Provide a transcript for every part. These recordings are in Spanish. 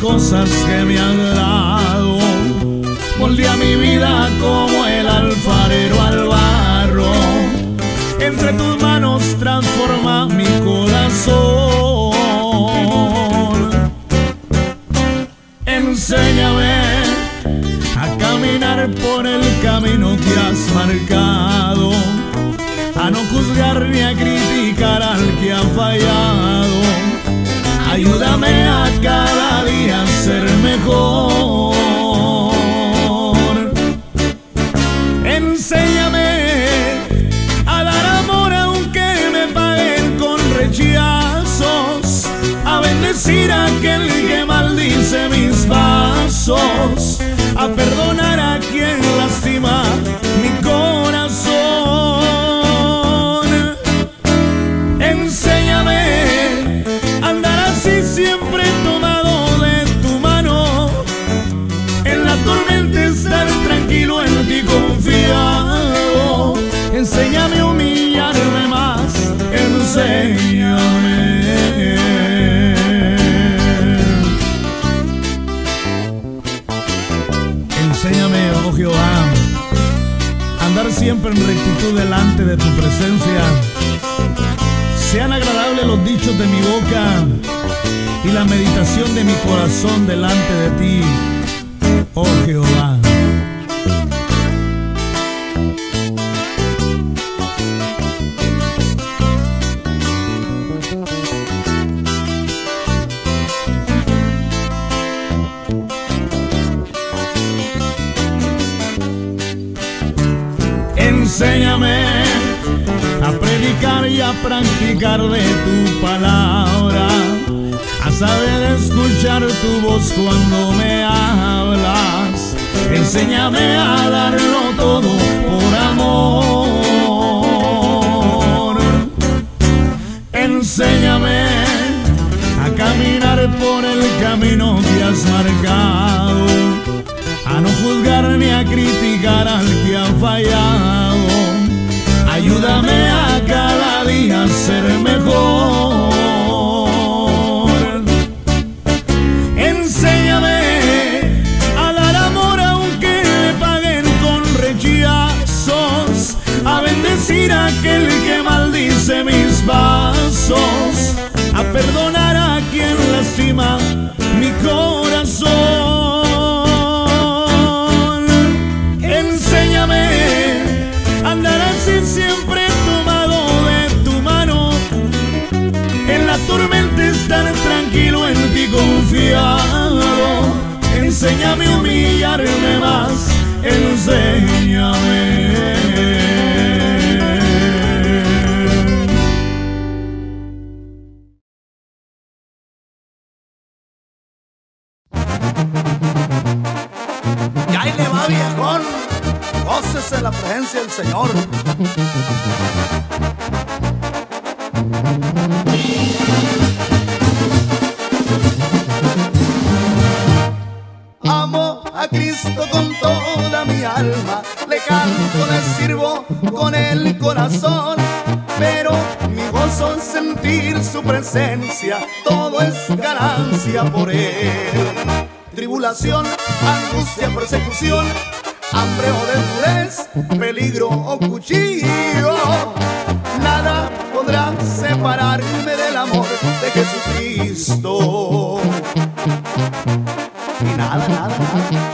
cosas que me han dado. Moldea mi vida como el alfarero al barro. Entre tus manos transforma mi corazón. Enséñame a caminar por el camino que has marcado, a no juzgar ni a criticar al que ha fallado. Ayúdame a cada día ser mejor. Enséñame a dar amor aunque me paguen con rechazos, a bendecir a aquel que maldice mis pasos, a perdonar a quien lastima mi corazón. Enséñame a andar así siempre tomado de tu mano, en la tormenta estar tranquilo, en ti confiado. Enséñame a humillarme más, enséñame. Enséñame, oh Jehová, a andar siempre en rectitud delante de tu presencia. Sean agradables los dichos de mi boca y la meditación de mi corazón delante de ti, oh Jehová. Enséñame a predicar y a practicar de tu palabra, a saber escuchar tu voz cuando me hablas. Enséñame a darlo todo por amor. Enséñame a caminar por el camino que has marcado, a no juzgar ni a criticar al que ha fallado. Ayúdame a cada día ser mejor. Enséñame a dar amor aunque me paguen con rechazos, a bendecir a aquel que maldice mis pasos, a perdonar a quien lastima mi corazón. Enséñame a andar así siempre tomado de tu mano, en la tormenta estar tranquilo, en ti confiado. Enséñame a humillarme más, enséñame. Y ahí le va, viejón, gócese la presencia del Señor. Amo a Cristo con toda mi alma, le canto, le sirvo con el corazón, pero mi gozo es sentir su presencia, todo es ganancia por Él. Tribulación, angustia, persecución, hambre o desnudez, peligro o cuchillo, nada podrá separarme del amor de Jesucristo. Y nada, nada, nada.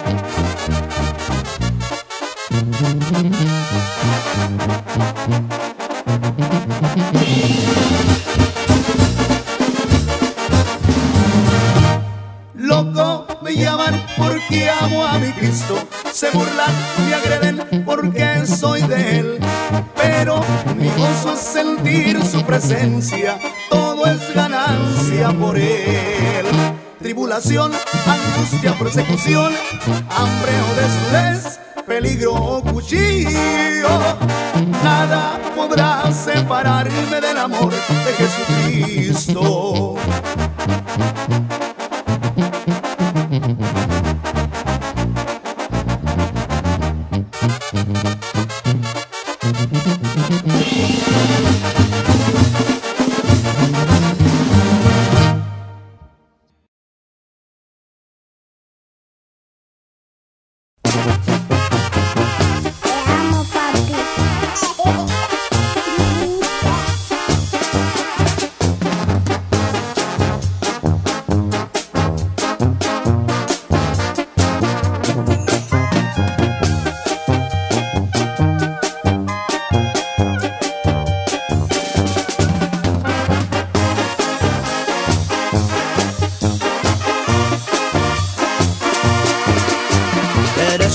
Loco me llaman porque amo a mi Cristo, se burlan, me agreden porque soy de Él, pero mi gozo es sentir su presencia, todo es ganancia por Él. Tribulación, angustia, persecución, hambre o desnudez, peligro o cuchillo, nada podrá separarme del amor de Jesucristo.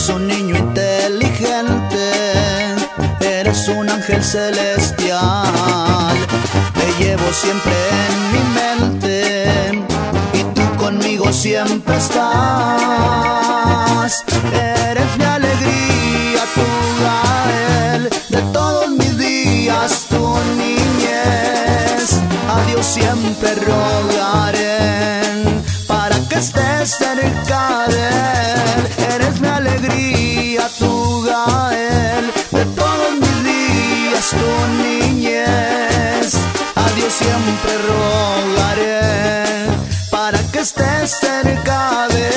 Eres un niño inteligente, eres un ángel celestial. Te llevo siempre en mi mente y tú conmigo siempre estás. Eres mi alegría, tu Gael, de todos mis días, tu niñez. A Dios siempre rogaré para que estés cerca de Él. Eres mi alegría, tu Gael, de todos mis días, tu niñez. A Dios siempre rogaré para que estés cerca de Él.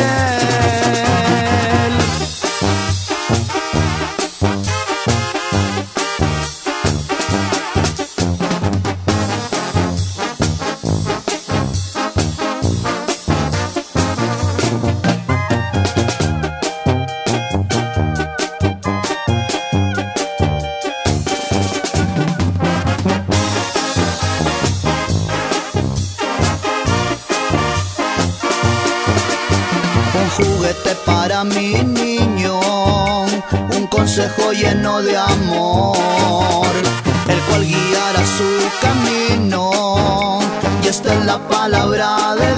Juguete para mi niño, un consejo lleno de amor, el cual guiará su camino, y esta es la palabra de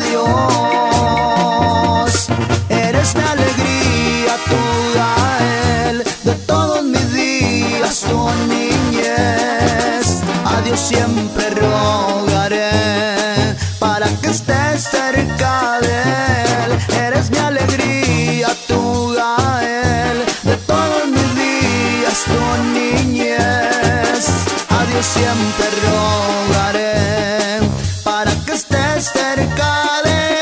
Dios. Eres mi alegría, tu Gael, de todos mis días, tu niñez. A Dios siempre rogaré para que estés cerca de Él. Eres mi alegría, tu Gael, de todos mis días, tu niñez. A Dios siempre rogaré para que estés cerca de Él.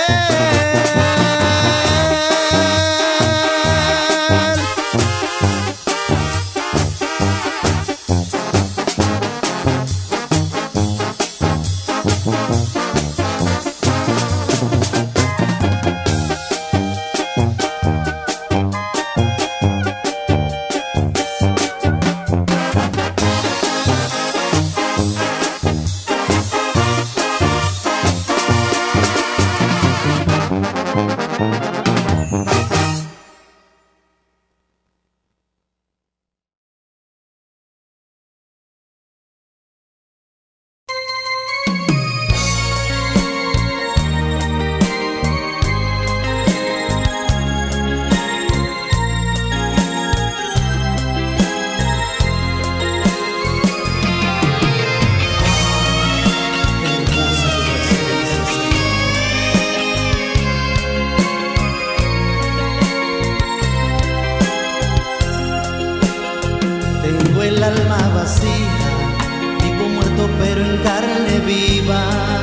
Tengo el alma vacía, tipo muerto pero en carne viva.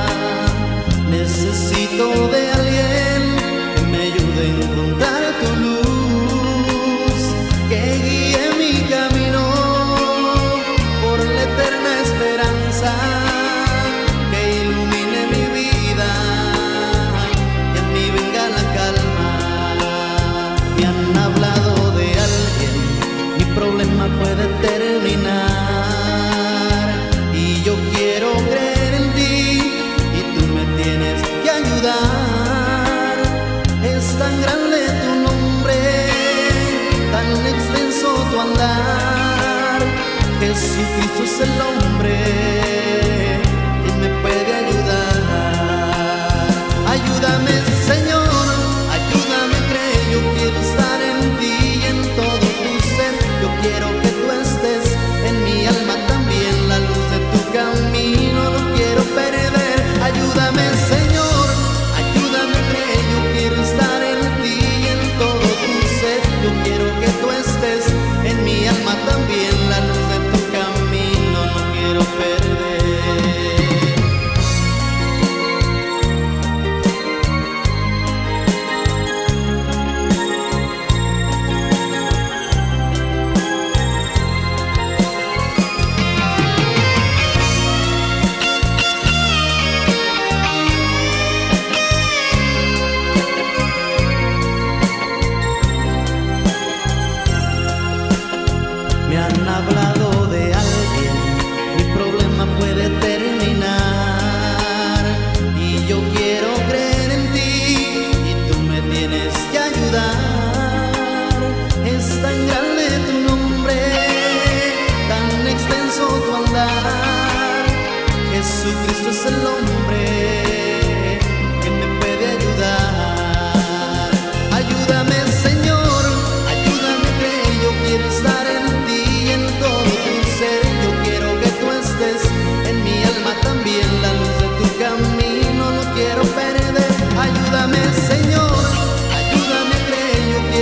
Necesito de alguien que me ayude a encontrar tu luz, que guíe mi camino por la eterna esperanza, que ilumine mi vida, que en mí venga la calma. Me han hablado de alguien, mi problema puede terminar, y yo quiero creer en ti, y tú me tienes que ayudar. Es tan grande tu nombre, tan extenso tu andar. Jesucristo es el hombre que me puede ayudar. Ayúdame, Señor, ayúdame, creo. Yo quiero estar en ti y en todo tu ser. Yo quiero que tú estés en mi alma también. La luz de tu camino no quiero perder. Ayúdame, Señor, ayúdame, creo. Yo quiero estar en ti y en todo tu ser. Yo quiero que tú estés en mi alma también. La luz de tu camino no quiero perder.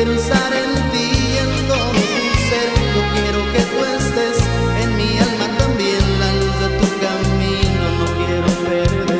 quiero estar en ti y en todo tu ser. Yo quiero que tú estés en mi alma también. La luz de tu camino no quiero perder.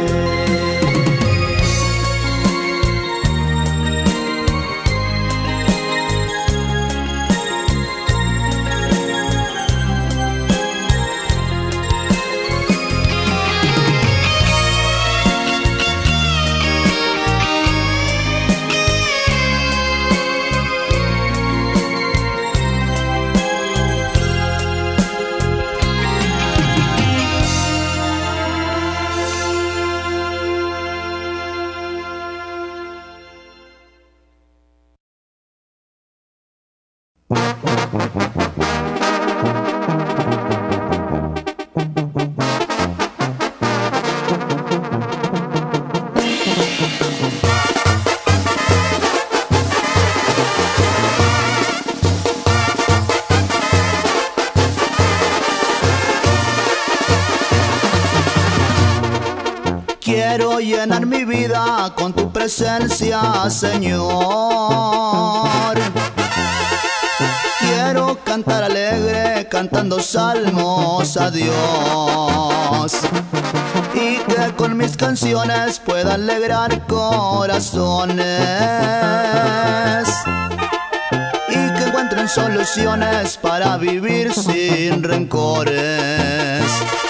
Quiero llenar mi vida con tu presencia, Señor. Quiero cantar alegre, cantando salmos a Dios. Y que con mis canciones pueda alegrar corazones. Y que encuentren soluciones para vivir sin rencores.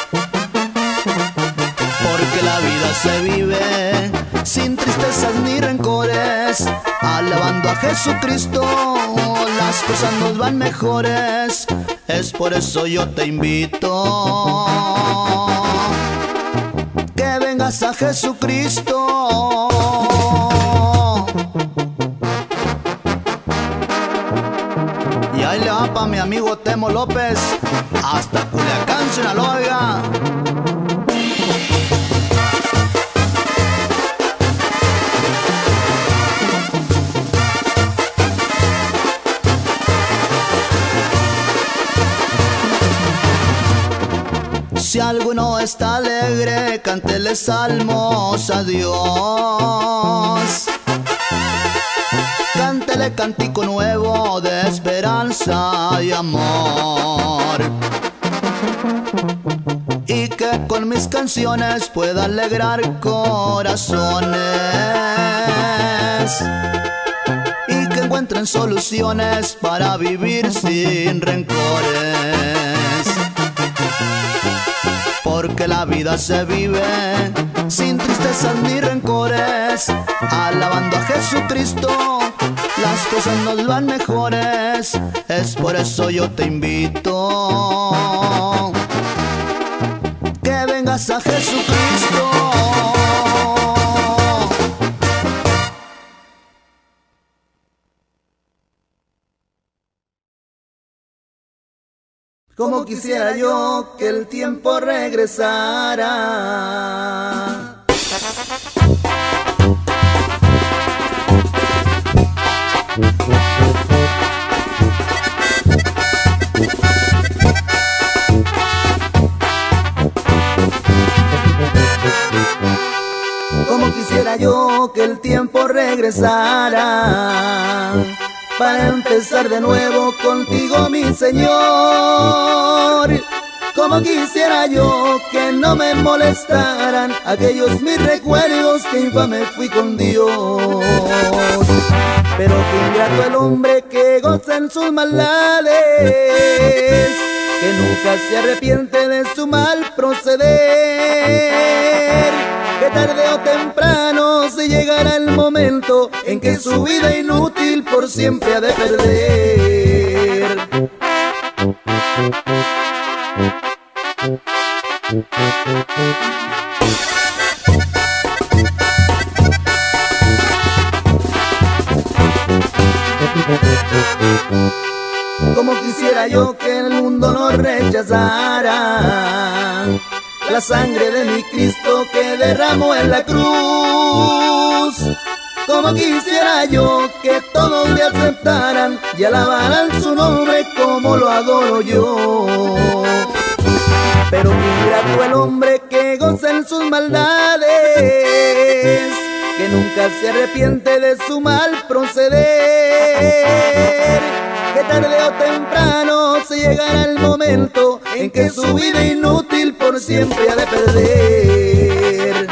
Porque la vida se vive sin tristezas ni rencores. Alabando a Jesucristo, las cosas nos van mejores. Es por eso yo te invito que vengas a Jesucristo. Y ahí le va pa' mi amigo Temo López, hasta Culiacán, Sinaloa. Si alguno está alegre, cántele salmos a Dios. Cántele cántico nuevo de esperanza y amor. Y que con mis canciones pueda alegrar corazones. Y que encuentren soluciones para vivir sin rencores. Porque la vida se vive sin tristezas ni rencores. Alabando a Jesucristo, las cosas nos van mejores. Es por eso yo te invito que vengas a Jesucristo. Como quisiera yo que el tiempo regresara. Como quisiera yo que el tiempo regresara para empezar de nuevo contigo, mi Señor. Como quisiera yo que no me molestaran aquellos mis recuerdos que infame fui con Dios. Pero qué ingrato el hombre que goza en sus maldades, que nunca se arrepiente de su mal proceder. Que tarde o temprano se llegará el momento en que su vida inútil por siempre ha de perder. Como quisiera yo que el mundo no rechazara la sangre de mi Cristo que derramó en la cruz. Como quisiera yo que todos me aceptaran y alabaran su nombre como lo adoro yo. Pero qué ingrato el hombre que goza en sus maldades, que nunca se arrepiente de su mal proceder. saber que tarde o temprano se llegará el momento en que su vida inútil por siempre ha de perder.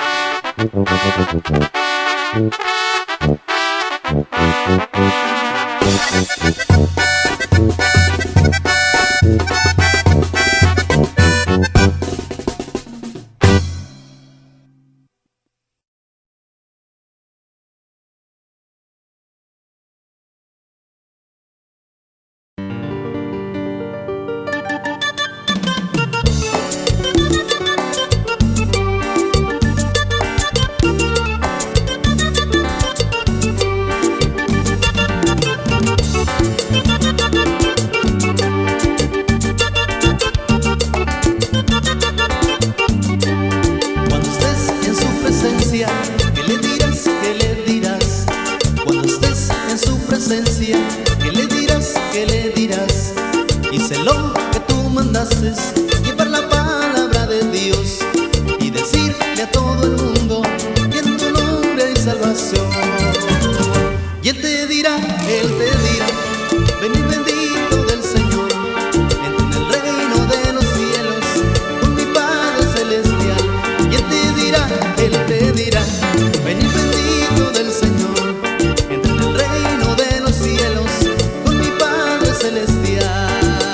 Llevar la palabra de Dios y decirle a todo el mundo que en tu nombre hay salvación. Y Él te dirá, venid bendito del Señor, entra en el reino de los cielos con mi Padre celestial. Y Él te dirá, venid bendito del Señor, entra en el reino de los cielos con mi Padre celestial.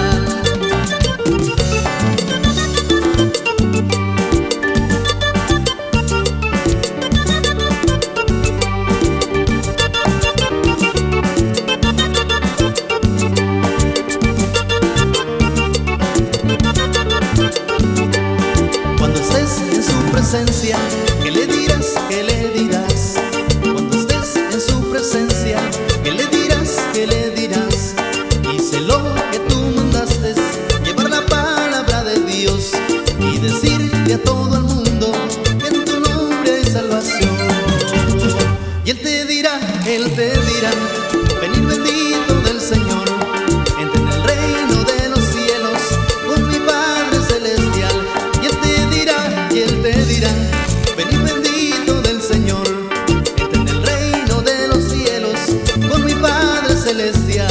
¿Qué le dirás? ¿Qué le dirás? Cuando estés en su presencia, ¿qué le dirás? ¿Qué le dirás? Hice lo que tú mandaste, llevar la palabra de Dios y decirle a todo el mundo que en tu nombre hay salvación. Y Él te dirá, venid bendito del Señor, entra en el reino de los cielos con mi Padre celestial. Y Él te dirá, venid bendito del Señor, entra en el reino de los cielos con mi Padre celestial.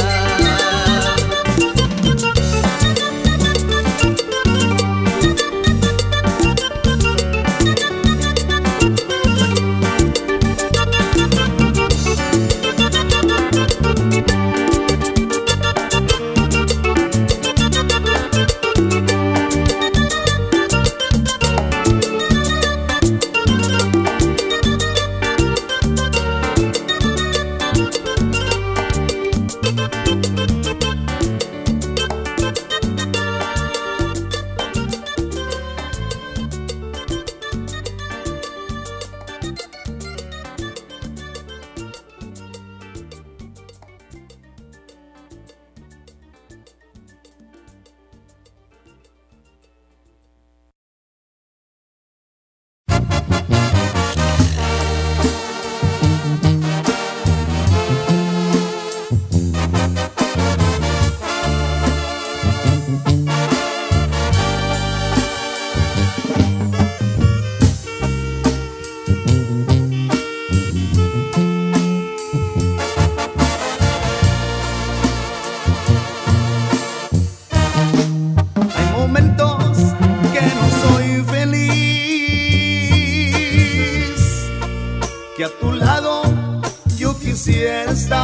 Que a tu lado yo quisiera estar,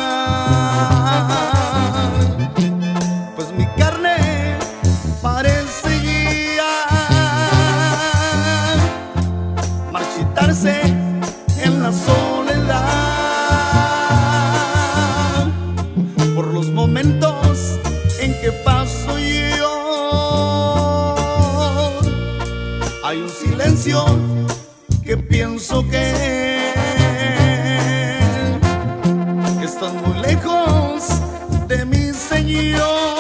pues mi carne parece ya marchitarse en la soledad, por los momentos en que paso yo. Hay un silencio que pienso que estás muy lejos de mi Señor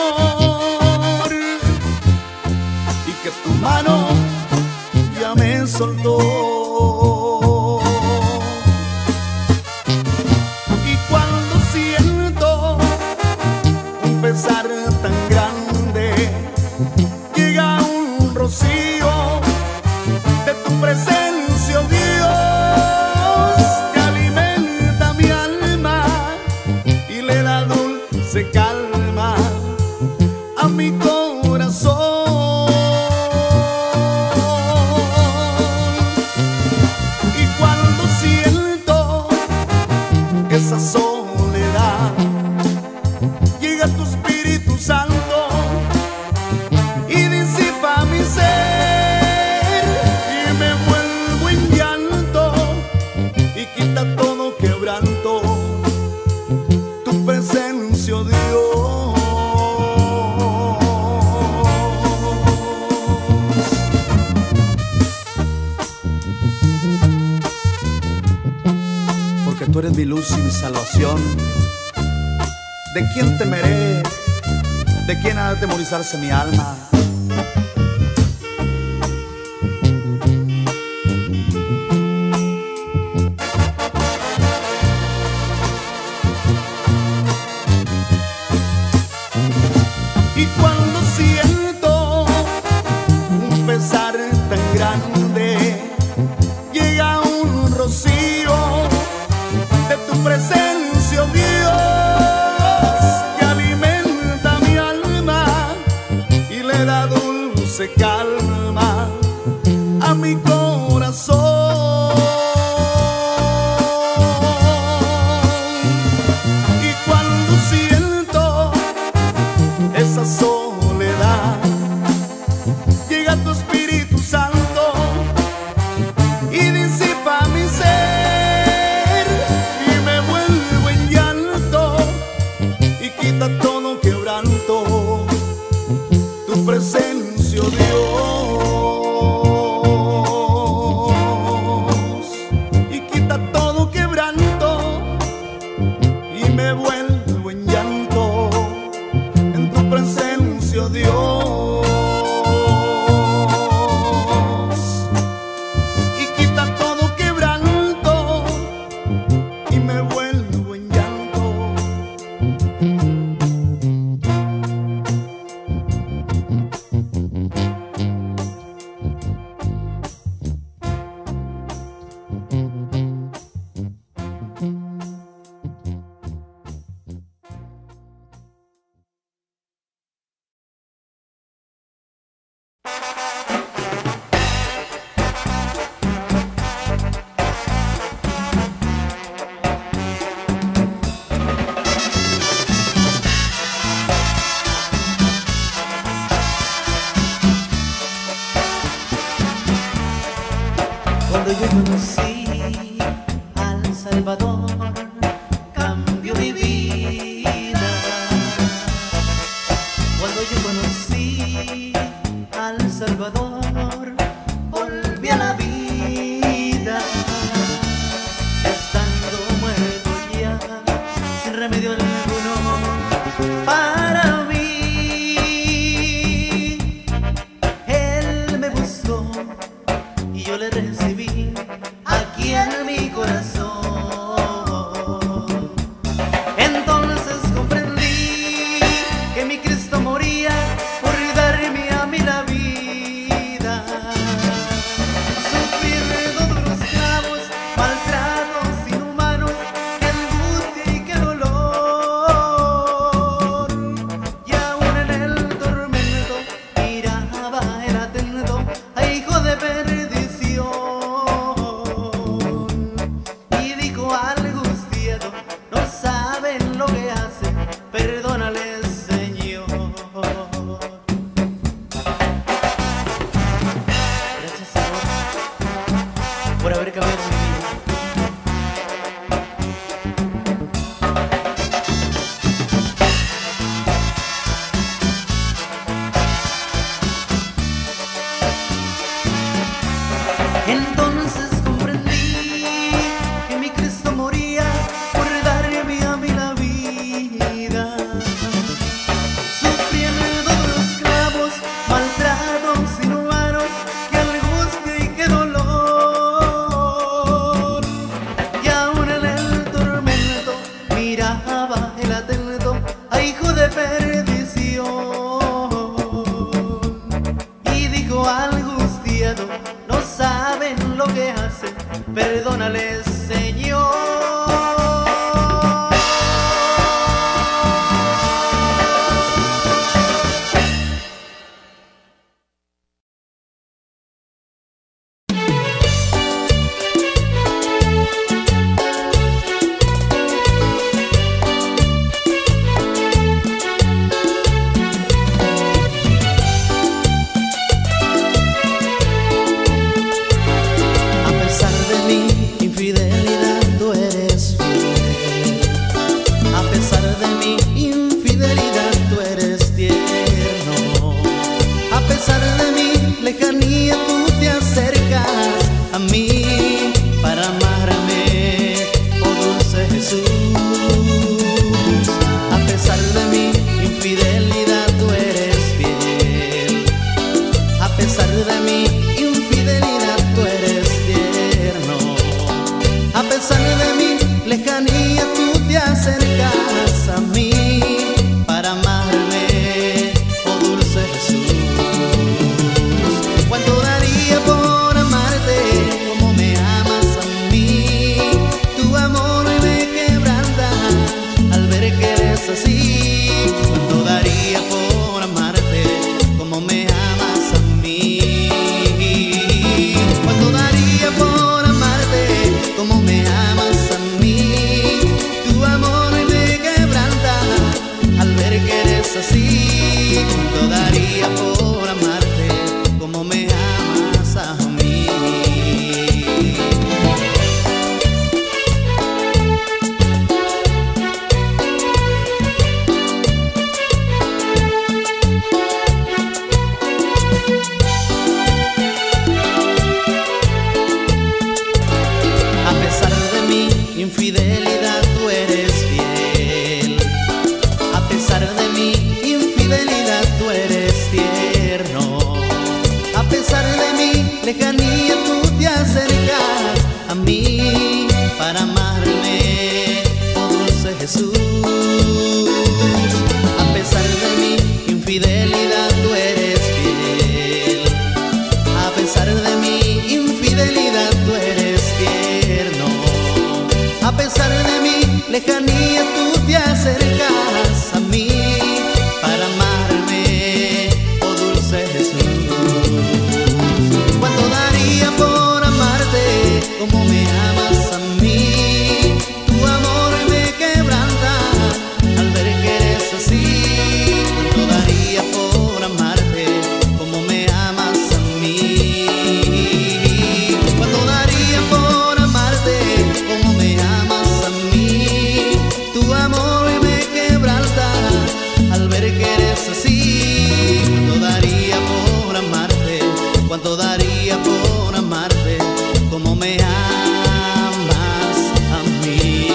y que tu mano ya me soltó. Y cuando siento un pesar tan grande, llega un rocío de tu presencia, oh Dios, que alimenta mi alma y le dulce calma a mi corazón. Y cuando siento esa soledad, llega tu Espíritu Santo y disipa mi ser, y me vuelvo en llanto y quita todo quebranto tu presencia, oh Dios. Porque tú eres mi luz y mi salvación. ¿De quién temeré? ¿De quién ha de atemorizarse mi alma? Y cuando siento un pesar tan grande, llega un rocío de tu presencia, oh Dios, que alimenta mi alma y le da dulce calma a mi corazón. Y cuando siento esa soledad, llega tu Espíritu Santo y disipa mi ser, y me vuelvo en llanto y quita todo quebranto tu presencia, oh Dios. Y quita todo quebranto y me vuelvo en llanto en tu presencia, oh Dios. Y quita todo quebranto y me vuelvo en llanto. Cuando yo conocí al Salvador, cambió mi vida. Cuando yo conocí al Salvador, volví a la vida. Estando muerto ya, sin remedio alguno para mí, Él me buscó y yo le recibí aquí en mi corazón. Entonces comprendí que mi Cristo moría por darme a mí la vida, sufriendo duros clavos, maltratos inhumanos, que angustia y que dolor. Y aún en el tormento miraba el atento a hijo de perdición. Y dijo angustiado, no saben lo que hacen, perdónales, Señor. Gracias, Señor, por haber cambiado mi vida. Entonces comprendí que mi Cristo moría por darme a mí la vida, sufriendo los clavos, maltratos inhumanos, que angustia y que dolor. Y aún en el tormento miraba el atento a hijo de perdición. Y dijo angustiado, no saben lo que hacen, perdónales, Señor. eres así, ¿cuánto daría por amarte como me amas a mí? ¿Cuánto daría por amarte como me amas a mí? Tu amor me quebranta al ver que eres así, ¿cuánto daría por amarte como me amas a mí? A pesar de mi infidelidad tú eres fiel, a pesar de mi infidelidad tú eres tierno, a pesar de mi lejanía tú te acercas a mí para amarme, oh dulce Jesús. A pesar de mi infidelidad tú eres fiel, a pesar de mi infidelidad tú eres tierno, a pesar de mi lejanía tú te acercas a mí para amarme, oh dulce Jesús. ¿Cuánto daría por amarte como me amas a mí? Tu amor me quebranta al ver que eres así, ¿cuánto daría por amarte como me amas a mí? ¿Cuánto daría por amarte como me amas a mí? Tu amor me quebranta al ver que eres así, ¿cuánto daría por amarte? ¿Cuánto daría por amarte como me amas a mí?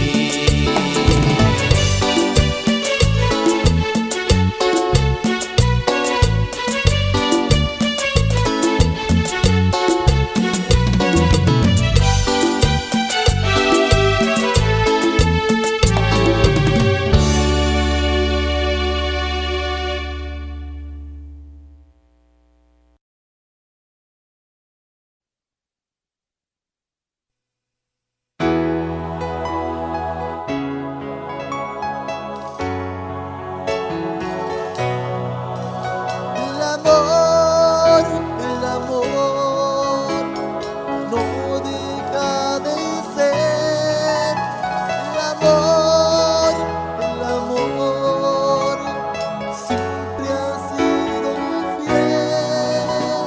El amor no deja de ser. El amor siempre ha sido fiel.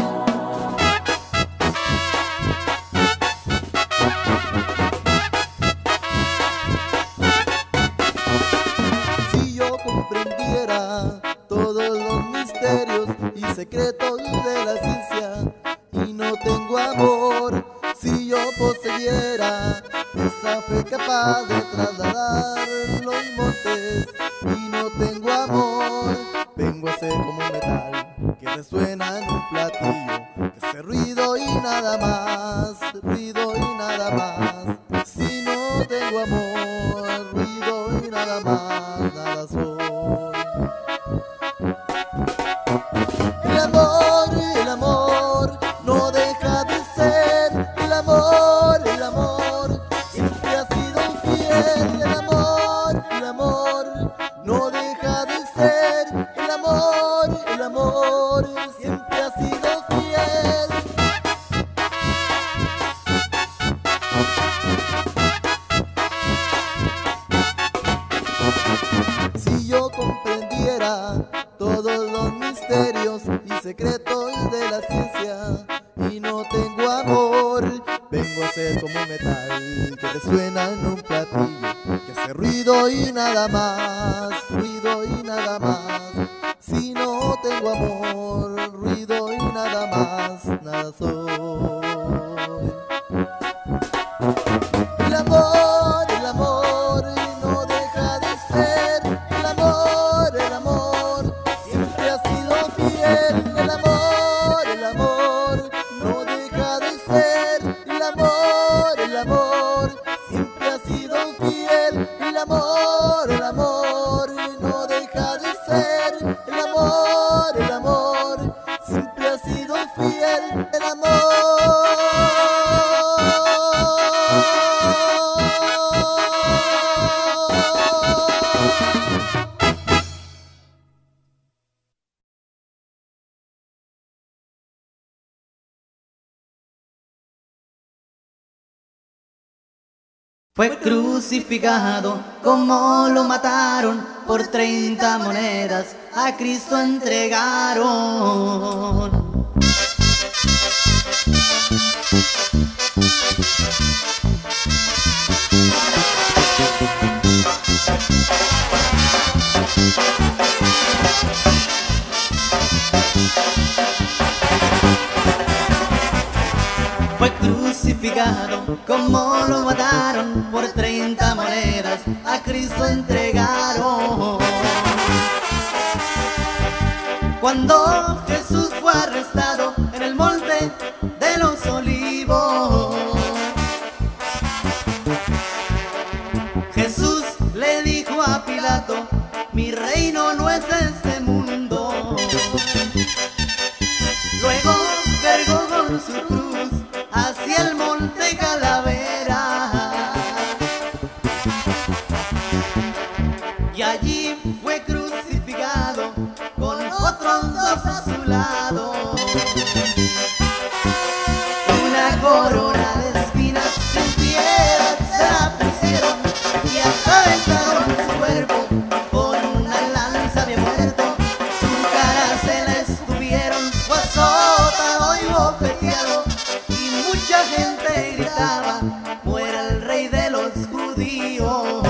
Si yo comprendiera todos los misterios y secretos de la ciencia y no tengo amor, si yo poseyera esa fe capaz de trasladar los montes y no tengo amor, vengo a ser como un metal que resuena en un platillo, que hace ruido y nada más, ruido y nada más. Si no tengo amor, ruido y nada más, nada soy. El amor no deja de ser. El amor siempre ha sido fiel. El amor no deja de ser. El amor siempre ha sido fiel. Si yo comprendiera todos los misterios y secretos de la ciencia y no tengo amor, vengo a ser como un metal que resuena en un platillo, que hace ruido y nada más, ruido y nada más. Si no tengo amor, ruido y nada más, nada soy. El amor no deja de ser. El amor siempre ha sido fiel. El amor no deja de ser. El amor siempre ha sido fiel. El amor no deja de ser. El amor siempre ha sido fiel. El amor Fue crucificado, como lo mataron, por 30 monedas a Cristo entregaron. Fue crucificado, como lo mataron, por 30 monedas a Cristo entregaron. Cuando Jesús fue arrestado en el monte de los Olivos, Jesús le dijo a Pilato: mi reino no es de este mundo. Luego cargó con su cruz hacia el monte Calavera, y allí fue crucificado con otros dos a su lado. Una corona de espinas en piedra se la pusieron y atravesaron su cuerpo, con una lanza había muerto. Su cara se la escupieron, fue azotado y bofeteado, y mucha gente gritaba: muera el rey de los judíos.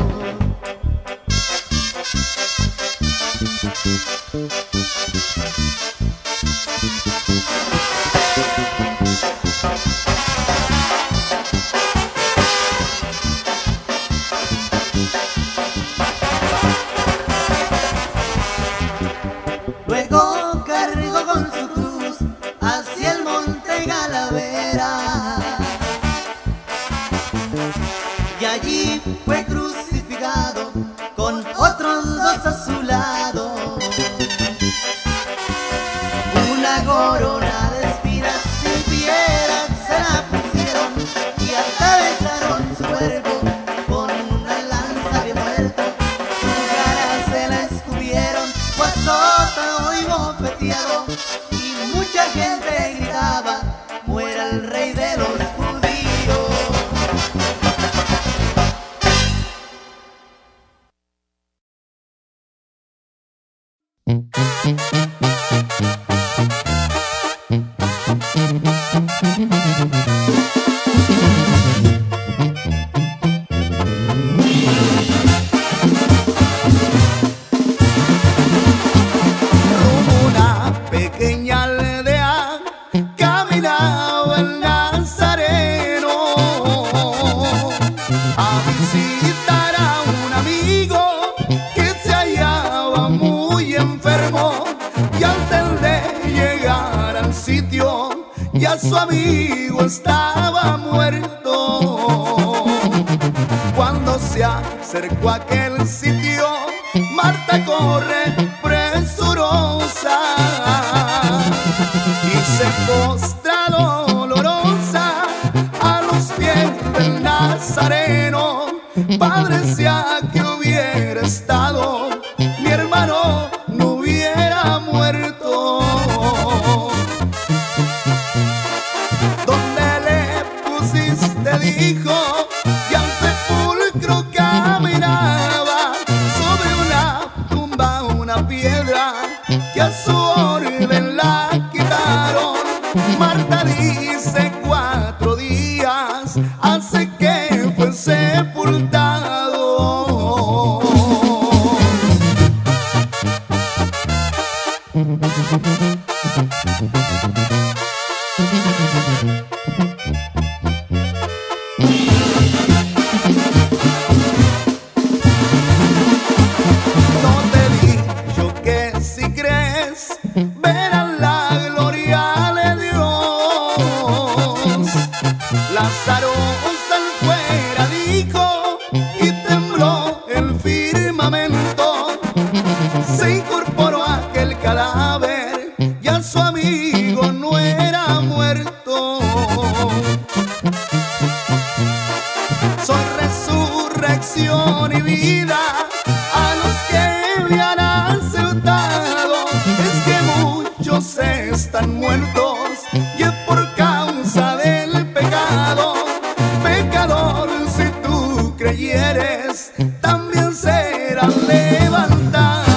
Luego cargó con su cruz hacia el monte Calavera, y allí fue crucificado con otros dos a su lado. Una corona de espinas sin piedad se la pusieron y atravesaron su cuerpo, con una lanza había muerto. Su cara se la escupieron, fue azotado y bofeteado, y mucha gente gritaba: muera el rey de los judíos. Como una pequeña aldea caminaba el Nazareno a visitar a un amigo que se hallaba muy enfermo, y antes de llegar al sitio ya su amigo estaba muerto. Cuando se acercó a aquel sitio, Marta corre presurosa y se postra dolorosa a los pies del Nazareno. Padre, sea que hubiera estado, mi hermano no hubiera muerto. ¿Dónde le pusiste?, dijo, y al sepulcro caminaba sobre una tumba, una piedra que a su orden la quitaron. Marta dice 4 días hace que fue sepultado. No te he dicho que si crees verás la gloria de Dios. Lázaro sal fuera, dijo, y tembló el firmamento. Se incorporó aquel cadáver, ya su amigo no era muerto. Soy resurrección y vida, a los que me han aceptado. Es que muchos están muertos y es por causa del pecado. Pecador, si tú serán levantados.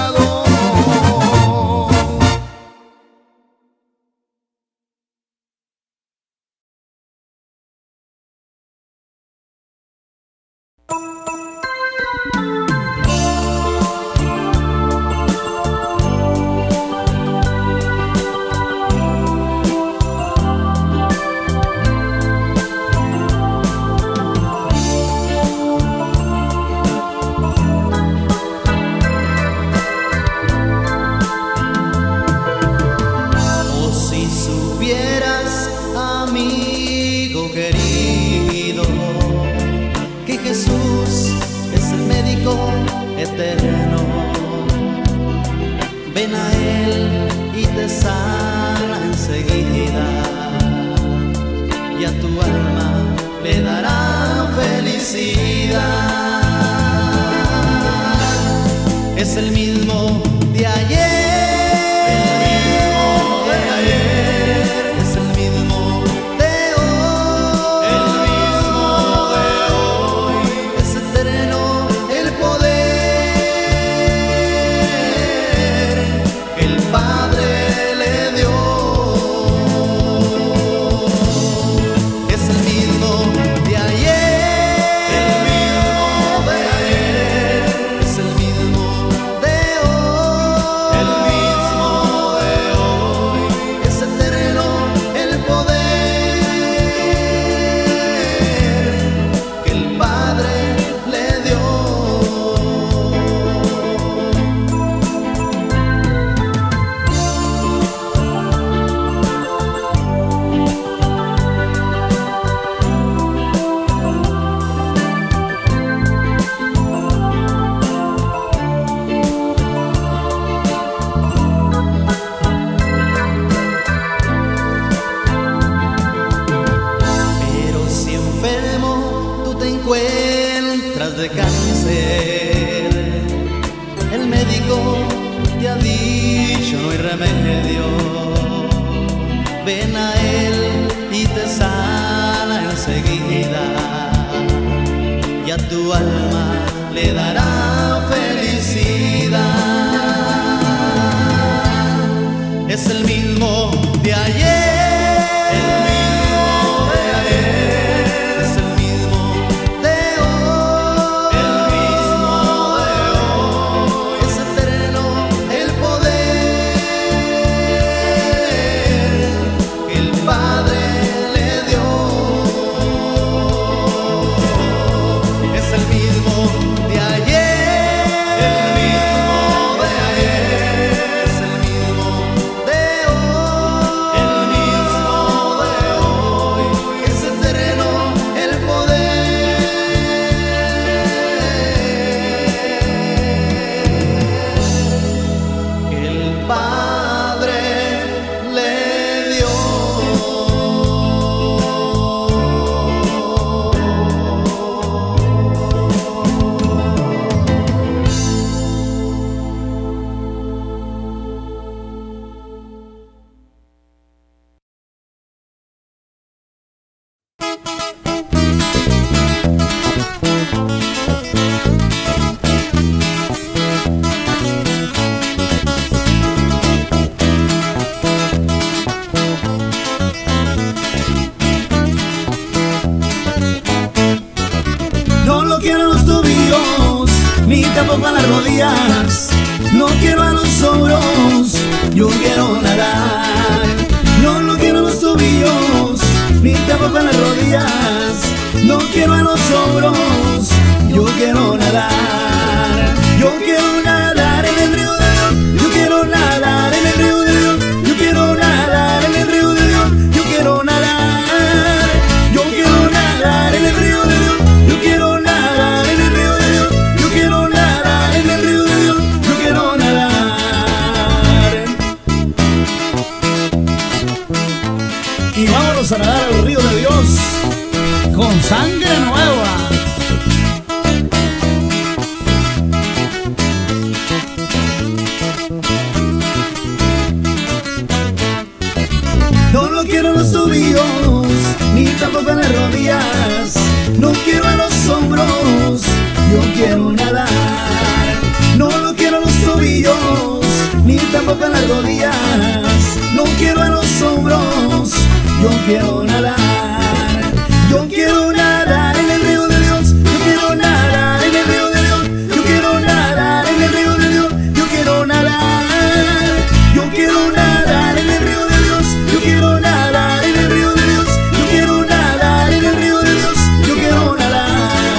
Eterno, ven a Él y te sana enseguida, y a tu alma le dará felicidad. Es el mismo de ayer. De cáncer, el médico te ha dicho no hay remedio, ven a Él y te sana enseguida, y a tu alma le dará felicidad. Es el mismo de ayer. Tampoco a las rodillas, no quiero a los hombros, yo quiero nadar. No lo quiero a los tobillos, ni tampoco a las rodillas, no quiero a los hombros, yo quiero nadar. Yo quiero nadar en el río de Dios, yo quiero nadar en el río de Dios, yo quiero nadar en el río de Dios, yo quiero nadar. Yo quiero nadar en el río de Dios, yo quiero nadar en el río de Dios, yo quiero nadar en el río de Dios, yo quiero nadar. Y vámonos a nadar al río de Dios con sangre nueva. No lo quiero en los tobillos, ni tampoco en las rodillas, no quiero en los hombros, yo quiero nadar. tampoco en las rodillas, no quiero en los hombros, yo quiero nadar. Yo quiero nadar en el río de Dios, yo quiero nadar en el río de Dios, yo quiero nadar en el río de Dios, yo quiero nadar. Yo quiero nadar en el río de Dios, yo quiero nadar en el río de Dios, yo quiero nadar en el río de Dios, yo quiero nadar.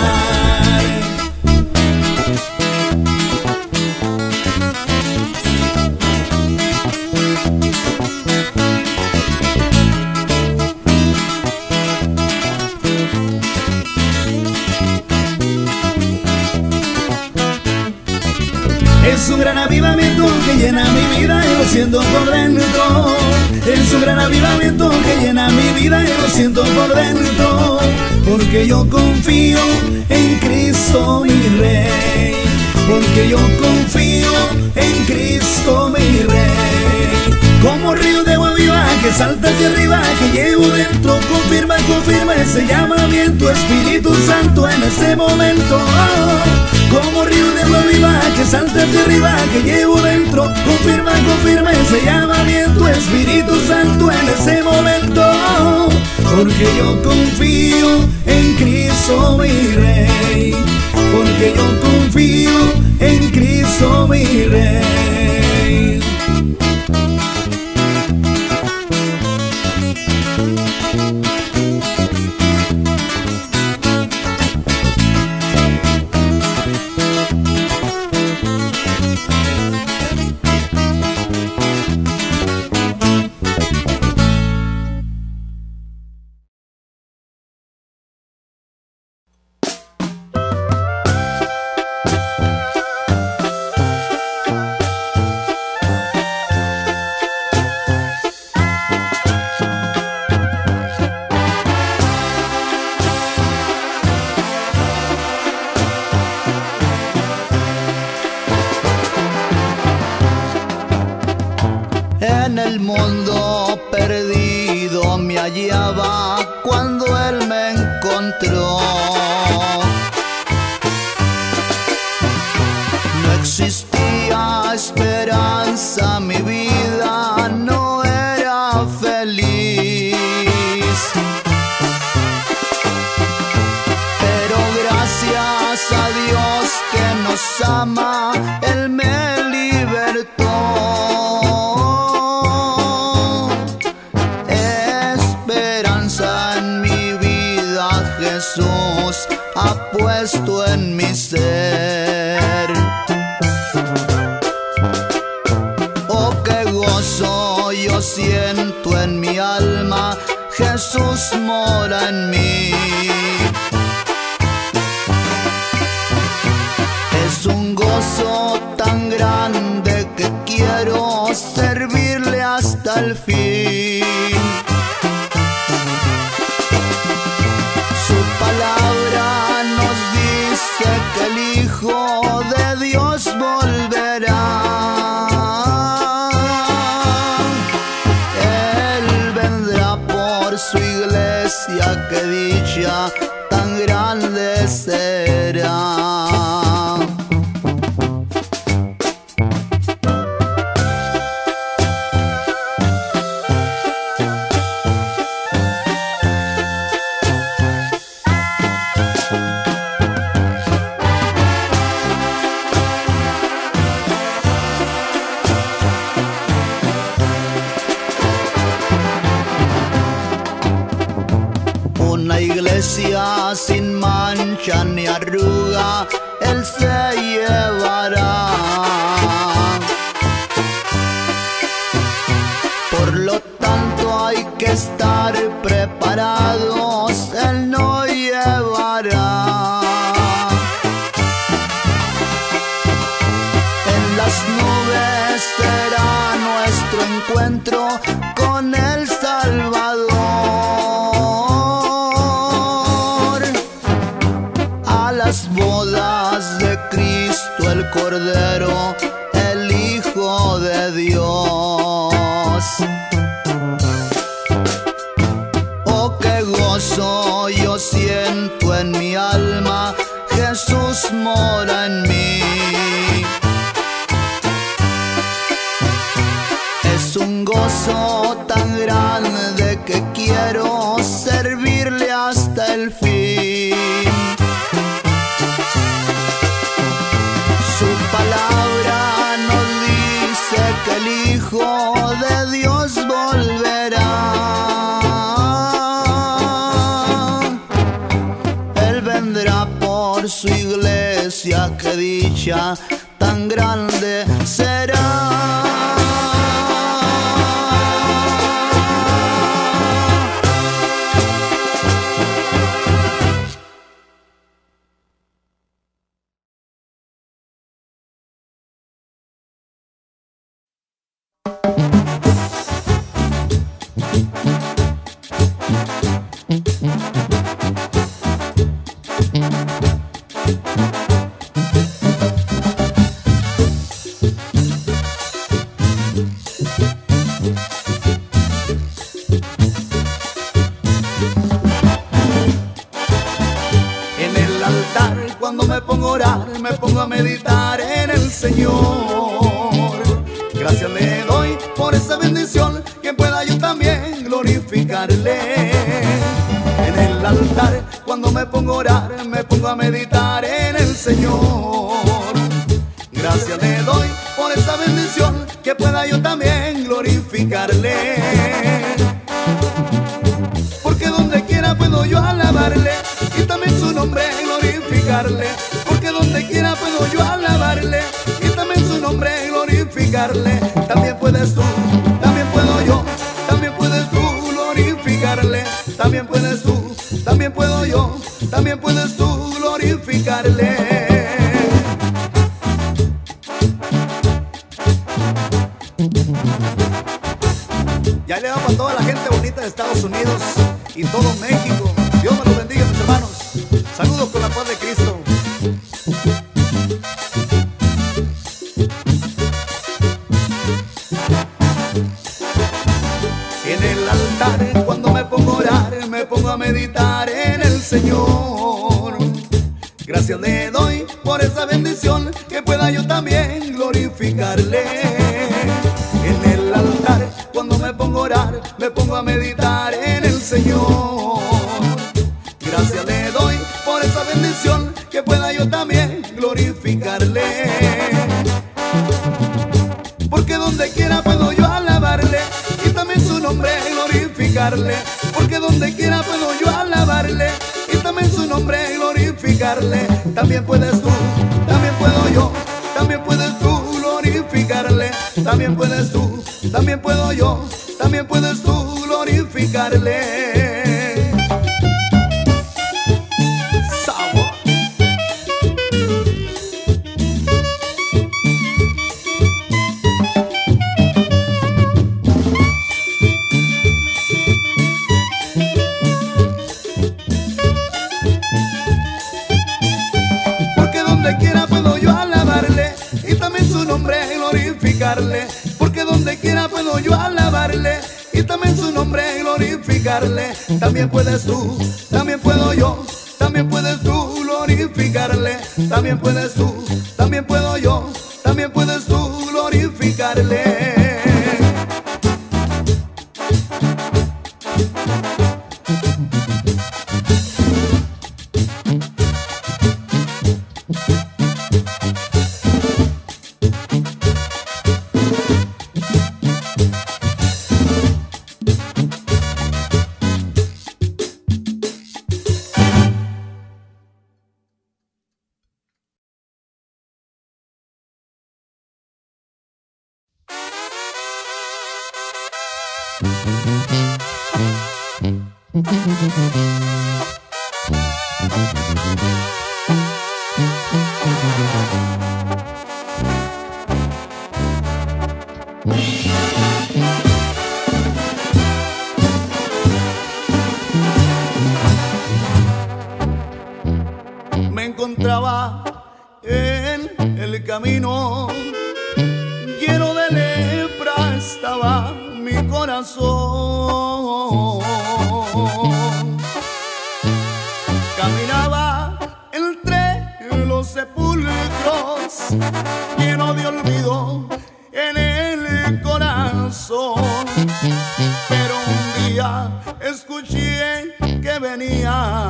Es un gran avivamiento que llena mi vida y lo siento por dentro. Es un gran avivamiento que llena mi vida y lo siento por dentro. Porque yo confío en Cristo mi Rey. Porque yo confío en Cristo mi Rey. Como río de agua viva que salta hacia arriba, que llevo dentro, confirma, confirma ese llamamiento, Espíritu Santo en este momento. Como río de agua viva que salta hacia arriba, que llevo dentro, confirma, confirma ese llamamiento, Espíritu Santo en ese momento. Porque yo confío en Cristo mi Rey. Porque yo confío en Cristo mi Rey. En el mundo perdido me hallaba cuando Él me encontró. No existía esperanza, mi vida no era feliz. Pero gracias a Dios que nos ama, Él me libertó. Jesús ha puesto en mi ser. Oh, qué gozo yo siento en mi alma, Jesús mora en mí. Es un gozo tan grande que quiero servirle hasta el fin. Palabra nos dice que el Hijo de Dios volverá. Él vendrá por su iglesia, que dicha tan grande será. Una iglesia sin mancha ni arruga, Él se llevará. Por lo tanto hay que estar preparados, Él nos llevará. En las nubes será nuestro encuentro con el Salvador. Las bodas de Cristo el Cordero, el Hijo de Dios. Oh, qué gozo yo siento en mi alma, Jesús mora en mí. dicha tan grande será. Cuando me pongo a orar, me pongo a meditar en el Señor. Gracias le doy por esa bendición, que pueda yo también glorificarle. En el altar, cuando me pongo a orar, me pongo a meditar en el Señor. Gracias le doy por esa bendición, que pueda yo también glorificarle. Porque donde quiera puedo yo alabarle y también su nombre glorificarle. Porque donde quiera puedo yo alabarle y también su nombre glorificarle. También puedes tú, también puedo yo, también puedes tú glorificarle. También puedes tú, también puedo yo, también puedes tú glorificarle. Ya le va para toda la gente bonita de Estados Unidos y todo México. Dios me los bendiga, mis hermanos. Saludos con la paz de Cristo. En el altar, cuando me pongo a orar, me pongo a meditar en el Señor. Gracias le doy por esa bendición, que pueda yo también glorificarle. En el altar, cuando me pongo a orar, me pongo a meditar en el Señor. Gracias le doy por esa bendición, que pueda yo también glorificarle. Porque donde quiera puedo yo alabarle y también su nombre glorificarle. Porque donde quiera puedo yo alabarle y también su nombre glorificarle. También puedes tú, también puedo yo, también puedes tú glorificarle. También puedes tú, también puedo yo, también puedes tú glorificarle. Porque donde quiera puedo yo alabarle y también su nombre glorificarle. También puedes tú, también puedo yo, también puedes tú glorificarle. También puedes tú, también puedo yo, también puedes tú glorificarle. Me encontraba en el camino, lleno de lepra estaba mi corazón. Caminaba entre los sepulcros, lleno de olvido en el corazón. Pero un día escuché que venía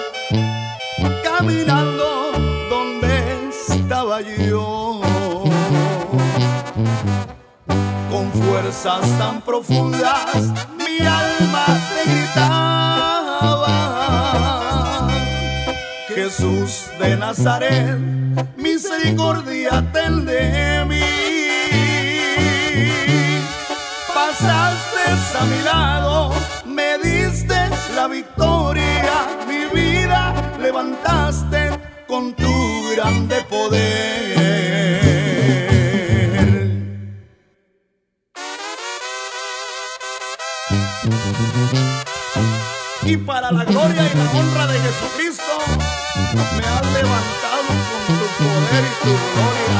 caminando donde estaba yo, con fuerzas tan profundas mi alma te gritaba: Jesús de Nazaret, misericordia misericordia ten de mí. Pasaste a mi lado, me diste la victoria, mi vida levantaste con tu grande poder. Y para la gloria y la honra de Jesucristo, me has levantado con tu poder y tu gloria.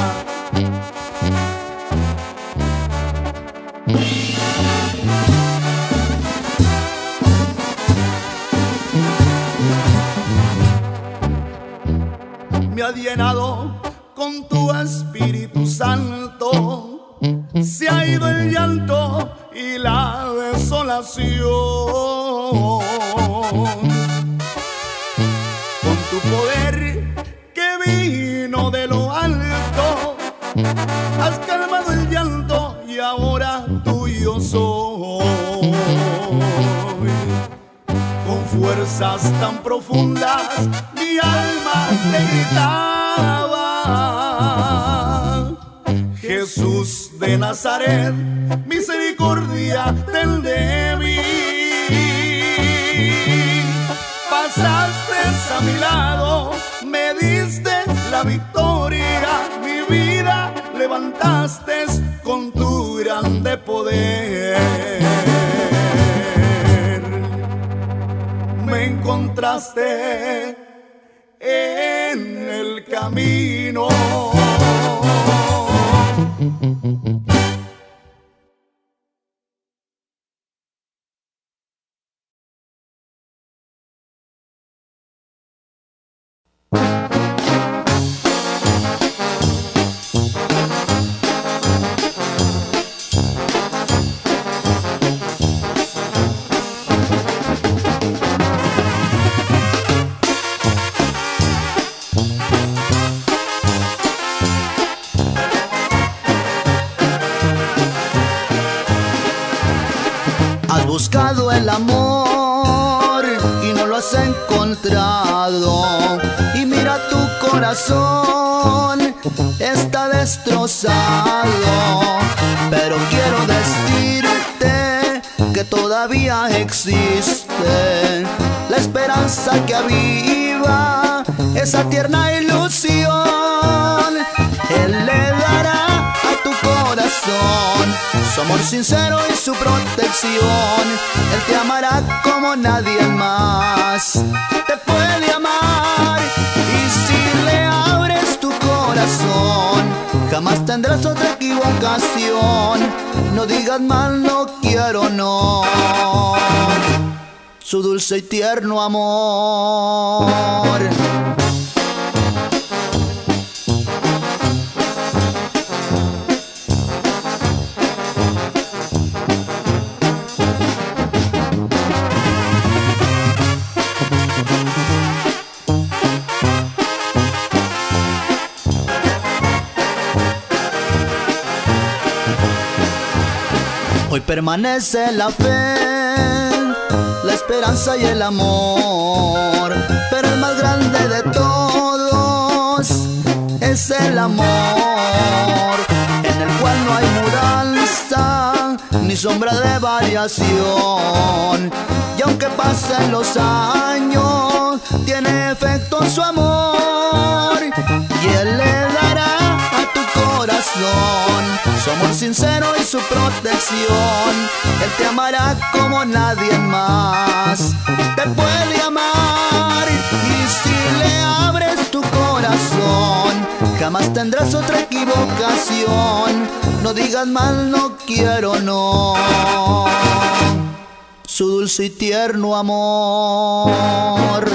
Me has llenado con tu Espíritu Santo, se ha ido el llanto y la desolación. Con tu poder que vino de lo alto, has calmado el llanto y ahora tuyo soy. Con fuerzas tan profundas mi alma te gritaba: Jesús de Nazaret, misericordia ten de mí. Pasaste a mi lado, me diste la victoria, mi vida levantaste con tu grande poder. Me encontraste en el camino. Has buscado el amor y no lo has encontrado. Y mira, tu corazón está destrozado. Pero quiero decirte que todavía existe la esperanza que aviva esa tierna ilusión. Él le dará a tu corazón su amor sincero y su protección. Él te amará como nadie más te puede amar. Y si le abres tu corazón, jamás tendrás otra equivocación. No digas mal, no quiero, no. Su dulce y tierno amor. Hoy permanece la fe, la esperanza y el amor, pero el más grande de todos es el amor, en el cual no hay mudanza ni sombra de variación. Y aunque pasen los años, tiene efecto su amor, y Él le dará a tu corazón su amor sincero y su protección. Él te amará como nadie más te puede amar. Y si le abres tu corazón, jamás tendrás otra equivocación. No digas mal, no quiero, no. Su dulce y tierno amor.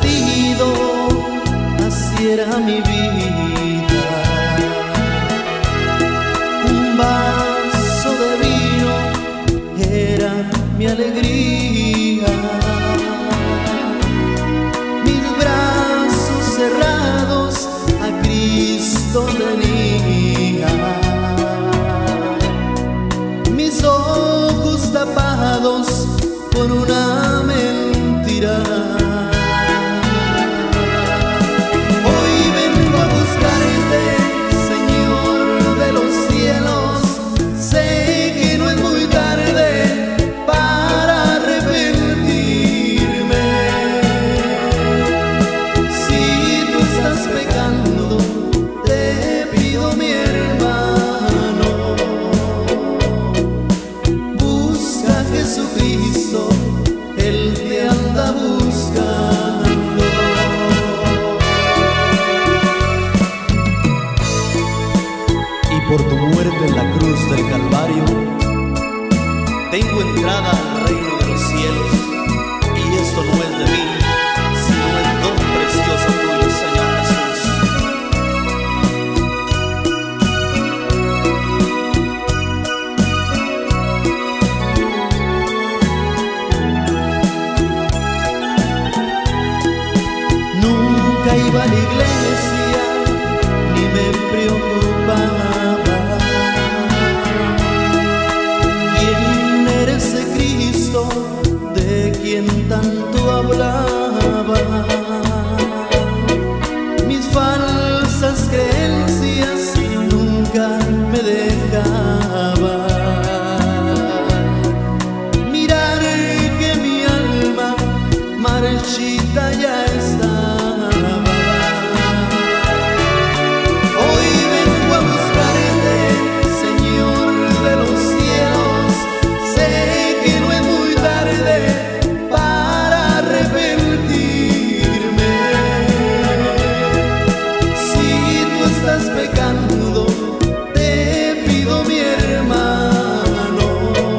perdido, así era mi vida. Un vaso de vino era mi alegría. Mis brazos cerrados a Cristo tenía. Mis ojos tapados por una mentira. Hoy vengo a buscarte, Señor de los cielos. Sé que no es muy tarde para arrepentirme. Si tú estás pecando, te pido, mi hermano, busca a Jesucristo, Él te anda buscando. Y por tu muerte en la cruz del Calvario, tengo entrada al reino de los cielos. Y esto no es de mí, sino el don precioso tuyo, Señor Jesús. Nunca iba a la iglesia, ni me preocupaba. ¿Quién era ese Cristo de quien tanto hablaba? Mis falsas creencias nunca me dejaban mirar que mi alma marchita ya estaba. Hoy vengo a buscarte, Señor de los cielos. Sé que no es muy tarde para arrepentirme. Si tú estás pecando, te pido, mi hermano,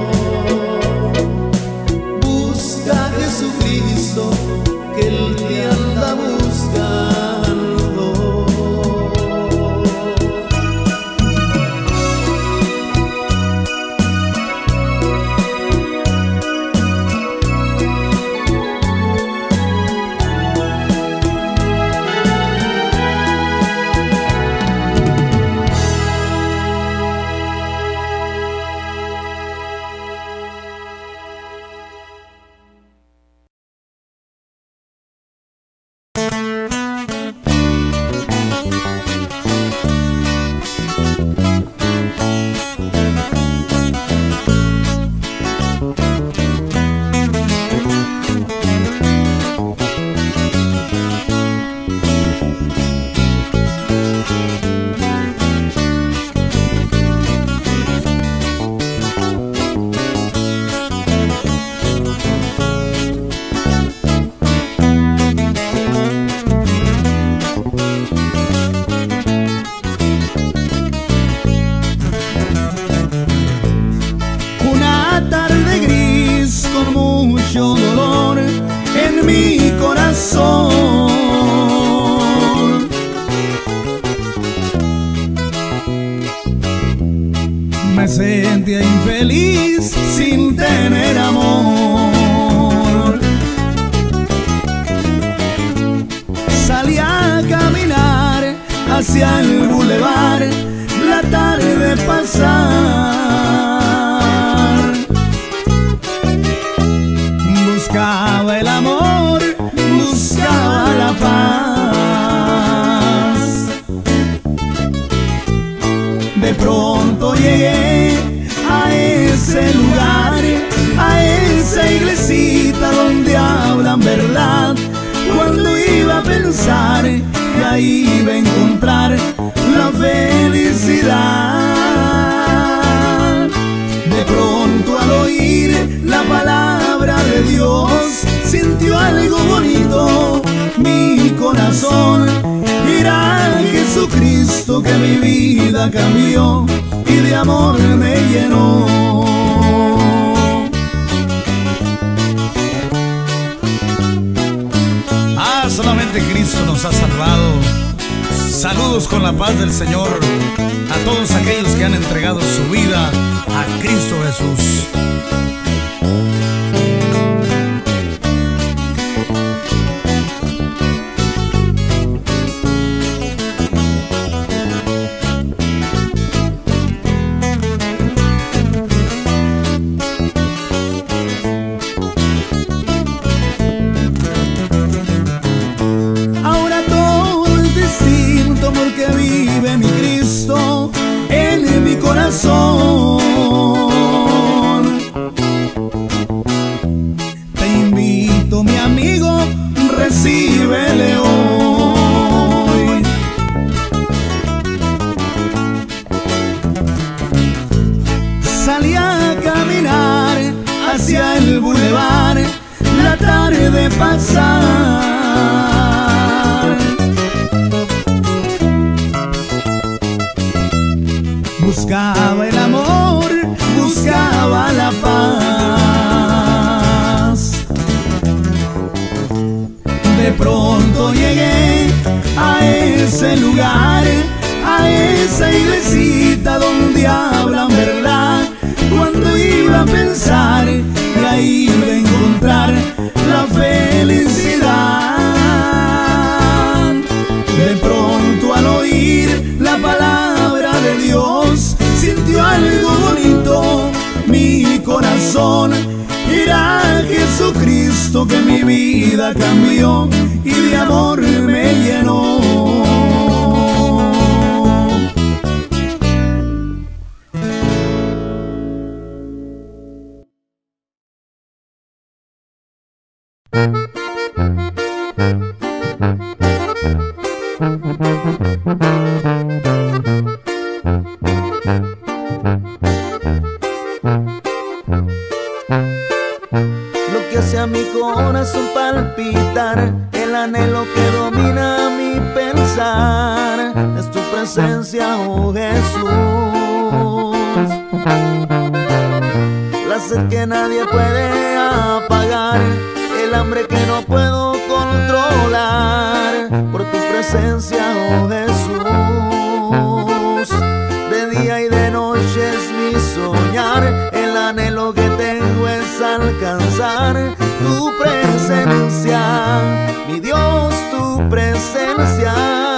busca a Jesucristo, que Él te anda buscando. Una tarde gris con mucho dolor en mi corazón. Me sentía infeliz sin tener amor. Salí a caminar hacia el bulevar, la tarde pasar. Buscaba el amor, buscaba la paz. De pronto llegué a ese lugar, a esa iglesita donde hablan verdad. Cuando iba a pensar que ahí iba a encontrar la felicidad, de pronto al oír la palabra de Dios sintió algo bonito mi corazón. Era Jesucristo que mi vida cambió y de amor me llenó. Haz solamente Cristo nos ha salvado. Saludos con la paz del Señor a todos aquellos que han entregado su vida a Cristo Jesús. Porque vive mi Cristo en mi corazón. Te invito, mi amigo, recíbele hoy. Salí a caminar hacia el bulevar, la tarde pasar. Buscaba el amor, buscaba la paz. De pronto llegué a ese lugar, a esa iglesita donde hablan verdad. Cuando iba a pensar que ahí iba a encontrar la felicidad, de pronto al oír la palabra de Dios, sintió algo bonito mi corazón. Era Jesucristo que mi vida cambió y de amor me llenó. Lo que hace a mi corazón palpitar, el anhelo que domina mi pensar, es tu presencia, oh Jesús. La sed que nadie puede apagar, el hambre que no puedo controlar, por tu presencia, oh Jesús. De día y de noche es mi soñar, el anhelo que tengo es alcanzar tu presencia, mi Dios, tu presencia.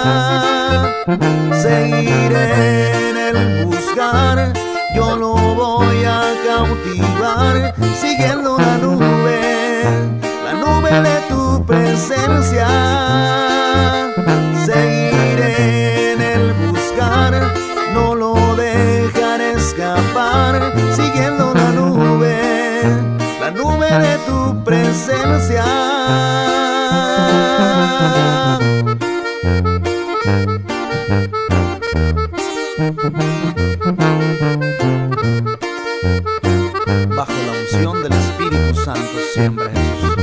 Seguiré en el buscar, yo lo voy a cautivar, siguiendo la nube de tu presencia. Seguiré en el buscar, no lo dejaré escapar, siguiendo la nube de tu presencia. Bajo la unción del Espíritu Santo siempre, Jesús.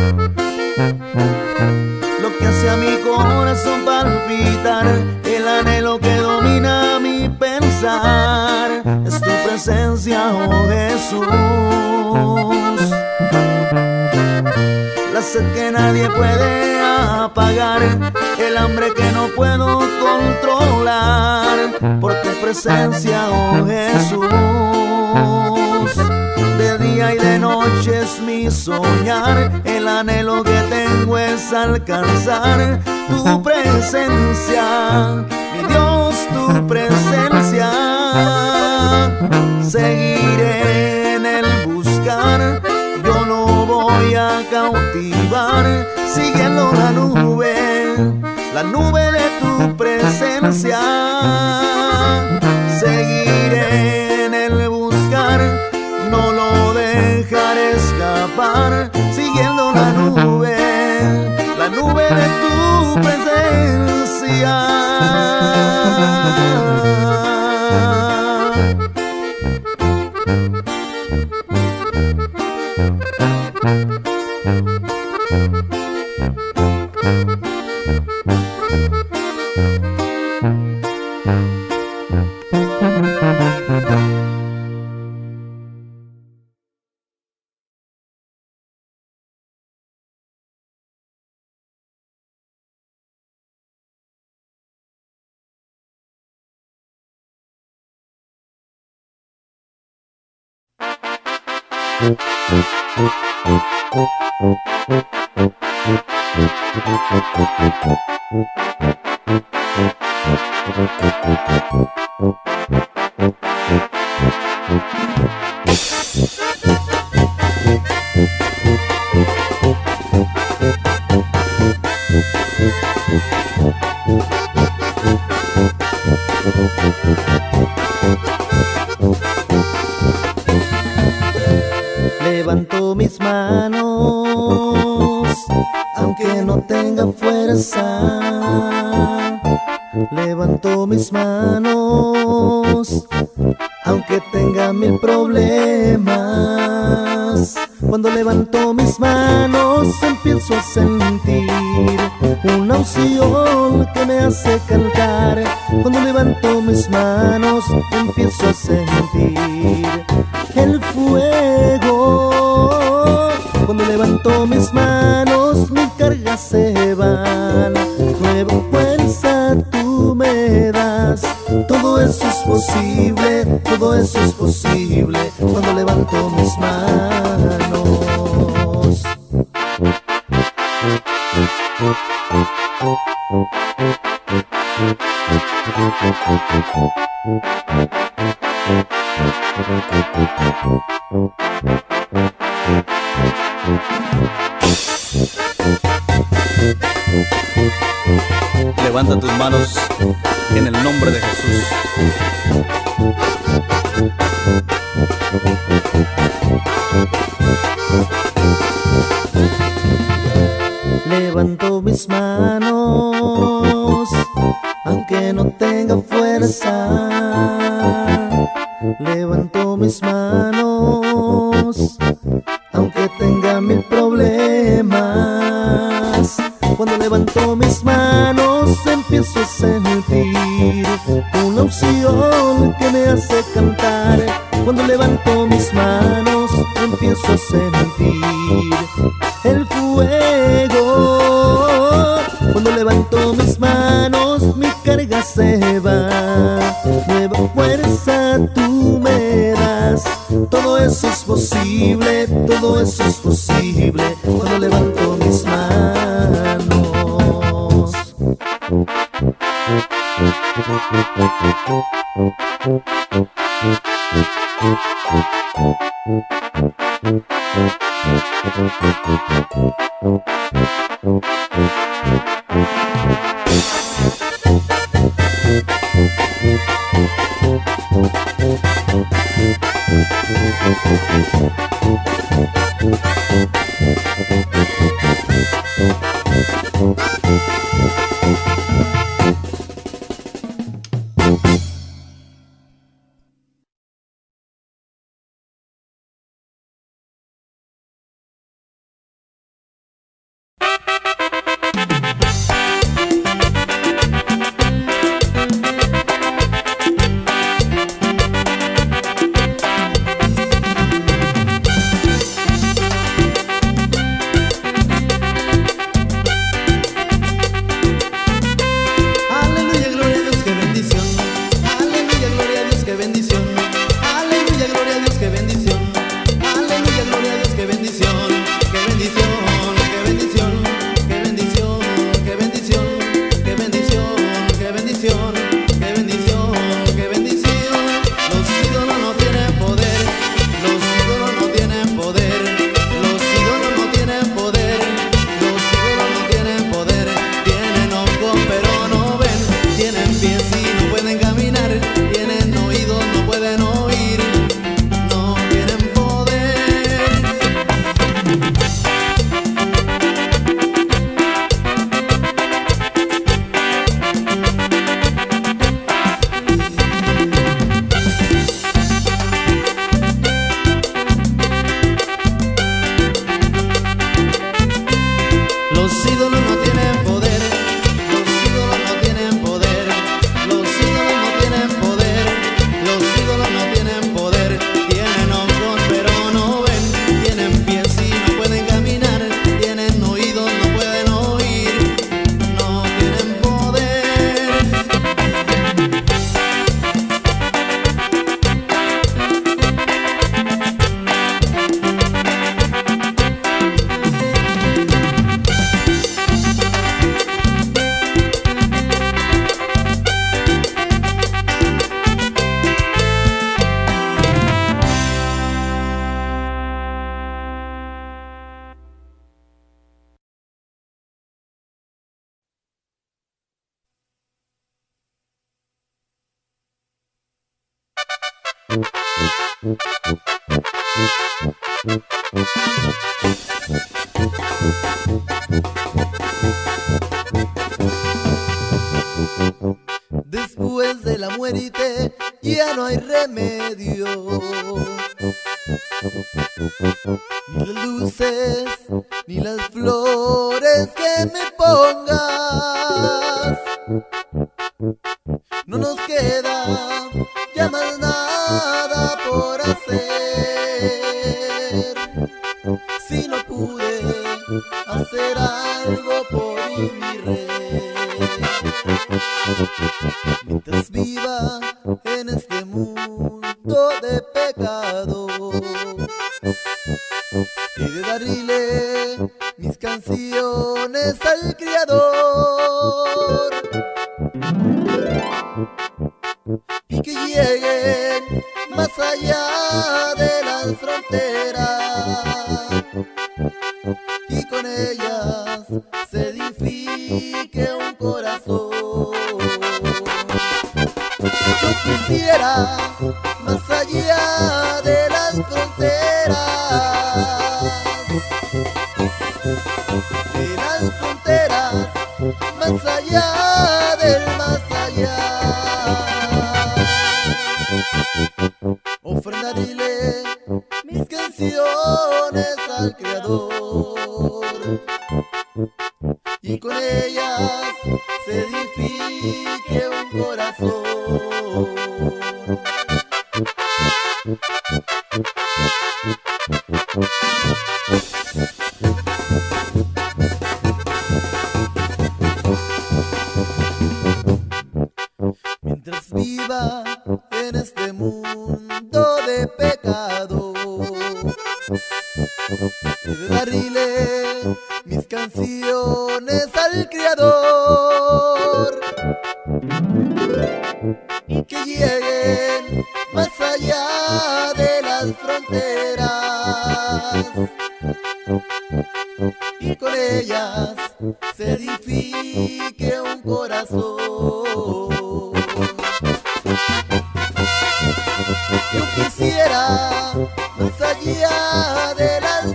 Lo que hace a mi corazón palpitar, el anhelo que domina mi pensar, es tu presencia, oh Jesús. La sed que nadie puede apagar, el hambre que no puedo controlar, por tu presencia, oh Jesús. De día y de noche es mi soñar, el anhelo que tengo es alcanzar tu presencia, mi Dios, tu presencia. Seguiré en el buscar, yo lo voy a cautivar, siguiendo la nube de tu presencia. Seguiré en el buscar, no lo dejaré escapar, siguiendo la nube de tu presencia. Levanto mis manos, aunque no tenga fuerza. Levanto mis manos, aunque tenga mil problemas. Cuando levanto mis manos empiezo a sentir una unción que me hace cantar. Cuando levanto mis manos empiezo a sentir el fuego. Cuando levanto mis manos mis cargas se van. Nueva fuerza tú me das. Todo eso es posible, todo eso es posible cuando levanto mis manos. Levanta tus manos en el nombre de Jesús. Levanto mis manos, aunque no tenga fuerza. Levanto mis manos, aunque tenga mil problemas. Cuando levanto mis manos empiezo a sentir una unción que me hace cantar. Cuando levanto mis manos empiezo a sentir el fuego. Cuando levanto mis manos mi carga se va. Nueva fuerza tú me das. Todo eso es posible, todo eso es posible cuando levanto mis manos. Después de la muerte ya no hay remedio, ni las luces, ni las flores que me pongas. No nos queda ya más nada por hacer. Si no pude hacer algo por mi rey, mientras viva en este mundo de pecado, he de darle mis canciones al Creador, y que lleguen más allá de las fronteras, y con ellas se edifique un corazón. Yo quisiera más allá de las fronteras, más allá del más allá, ofrendarle mis canciones al Creador, y con ellas se edifique un corazón. Mientras viva en este mundo de pecado, he de darle mis canciones al Creador, y que lleguen más allá de las fronteras, y con ellas se edifique un corazón. Yo quisiera más allá de las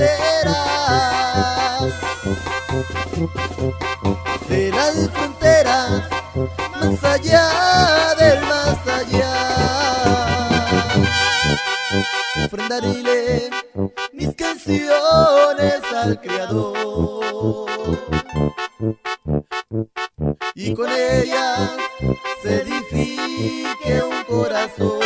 fronteras, más allá del más allá, ofrendarle mis canciones al Creador, y con ellas se edifique un corazón.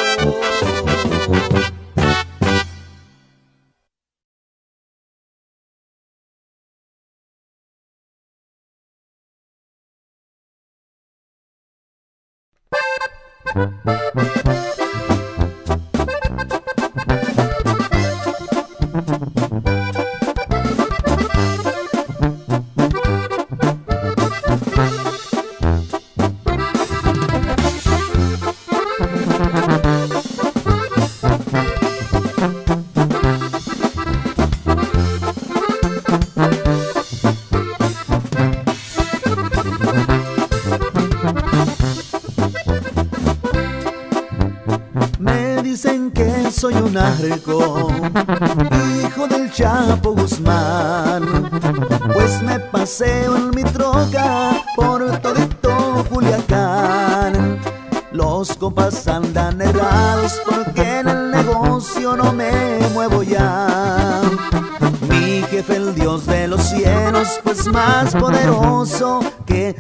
Soy un narco, hijo del Chapo Guzmán, pues me paseo en mi troca por todito Culiacán. Los compas andan errados porque en el negocio no me muevo ya. Mi jefe, el Dios de los cielos, pues más poderoso que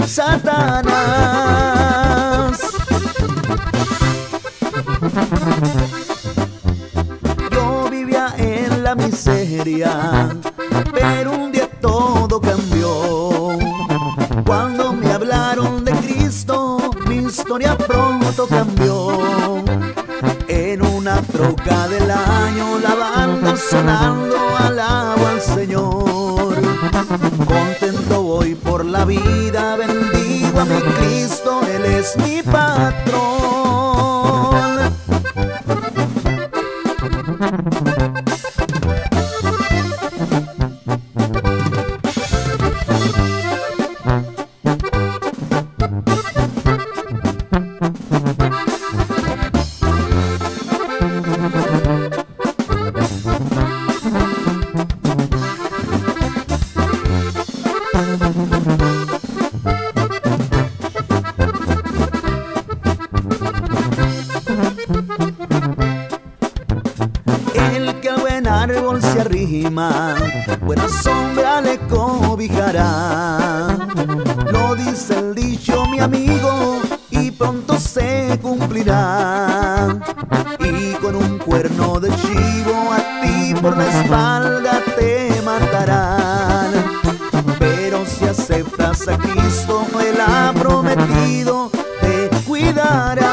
Satanás. La miseria, pero un día todo cambió. Cuando me hablaron de Cristo, mi historia pronto cambió. En una troca del año, la banda sonando, alabo al Señor. Contento voy por la vida, bendigo a mi Cristo, Él es mi patrón. Dice el dicho, mi amigo, y pronto se cumplirá. Y con un cuerno de chivo a ti por la espalda te matarán. Pero si aceptas a Cristo, Él ha prometido te cuidará.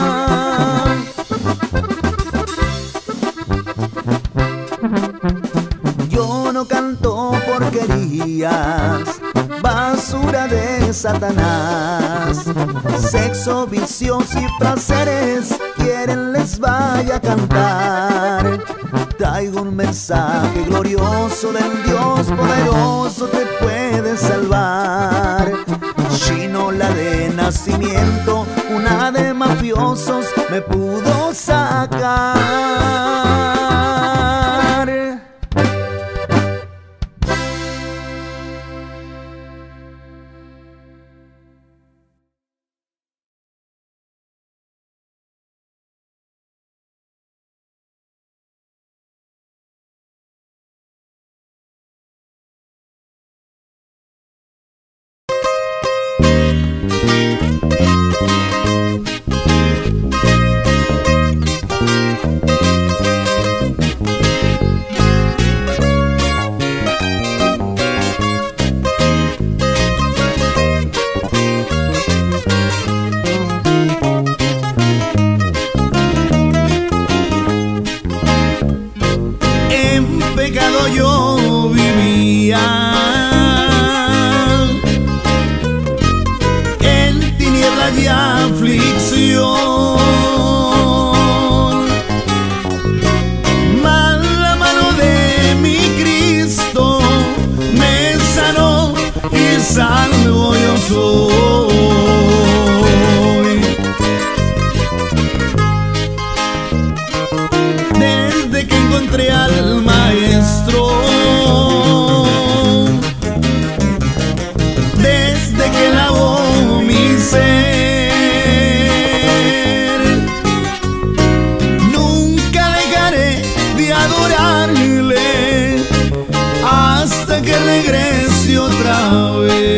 Yo no canto porquerías, basura de Satanás. Sexo, vicios y placeres quieren les vaya a cantar. Traigo un mensaje glorioso del Dios poderoso, te puede salvar. Chino, la de nacimiento, una de mafiosos me pudo sacar. Yo vivía en tinieblas y aflicción, mas la mano de mi Cristo me sanó y salvo yo soy. Desde que encontré al Maestro, desde que lavó mi ser, nunca dejaré de adorarle hasta que regrese otra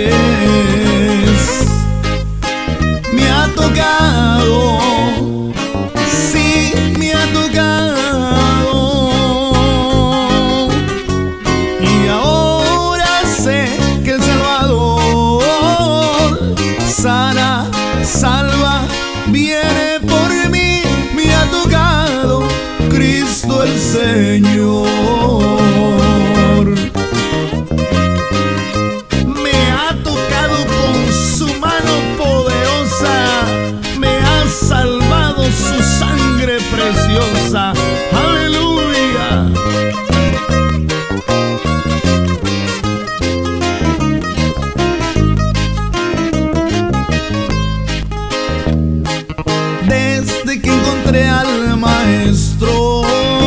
vez. Me ha tocado, sí, me ha tocado. Sana, salva, viene por mí, me ha tocado Cristo el Señor. Me ha tocado con su mano poderosa, me ha salvado su sangre preciosa. Aleluya. Desde que encontré al Maestro,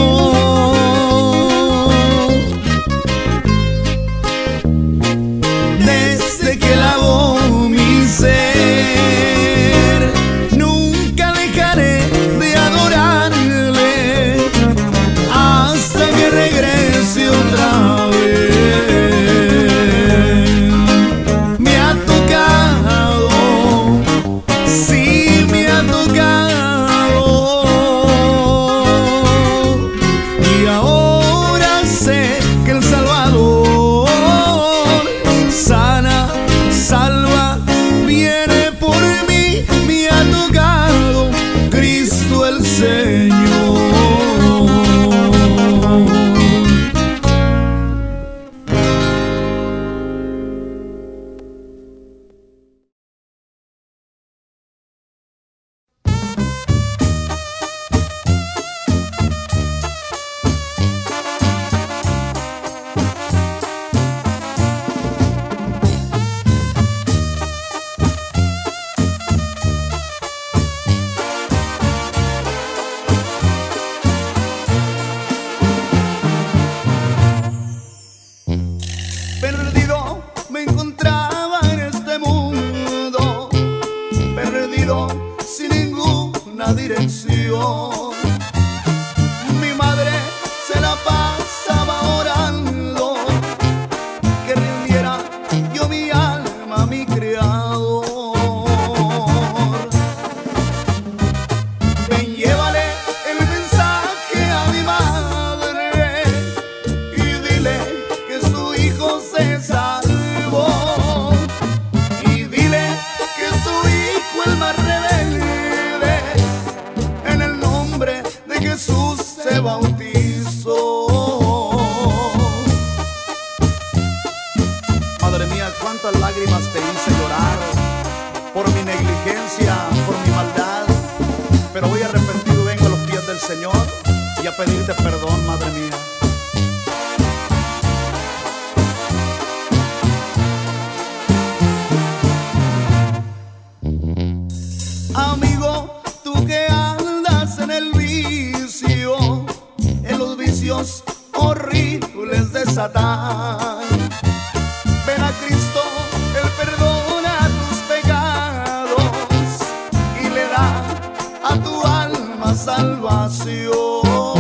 desde que lavó mi ser, nunca dejaré de adorarle hasta que regrese otra vez. Me ha tocado, sí, me ha tocado. Y ahora sé que el Salvador sana, salva, viene por mí, me ha tocado Cristo el Señor. Perdido me encontraba en este mundo, perdido sin ninguna dirección. Mi madre se la pasaba orando que rindiera yo mi alma a mi Creador. negligencia, por mi maldad, pero hoy arrepentido vengo a los pies del Señor y a pedirte perdón, madre mía. Amigo, tú que andas en el vicio, en los vicios horribles de Satán, ven a Cristo, Él perdona tus pecados y le da a tu alma salvación.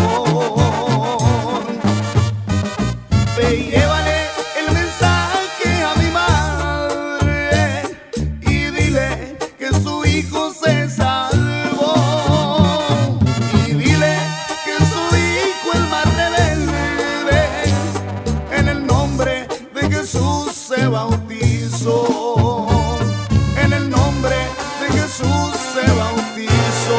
Ve y llévale el mensaje a mi madre y dile que su hijo se salvó, y dile que su hijo el más rebelde en el nombre de Jesús se bautizó, en el nombre de Jesús se bautizó.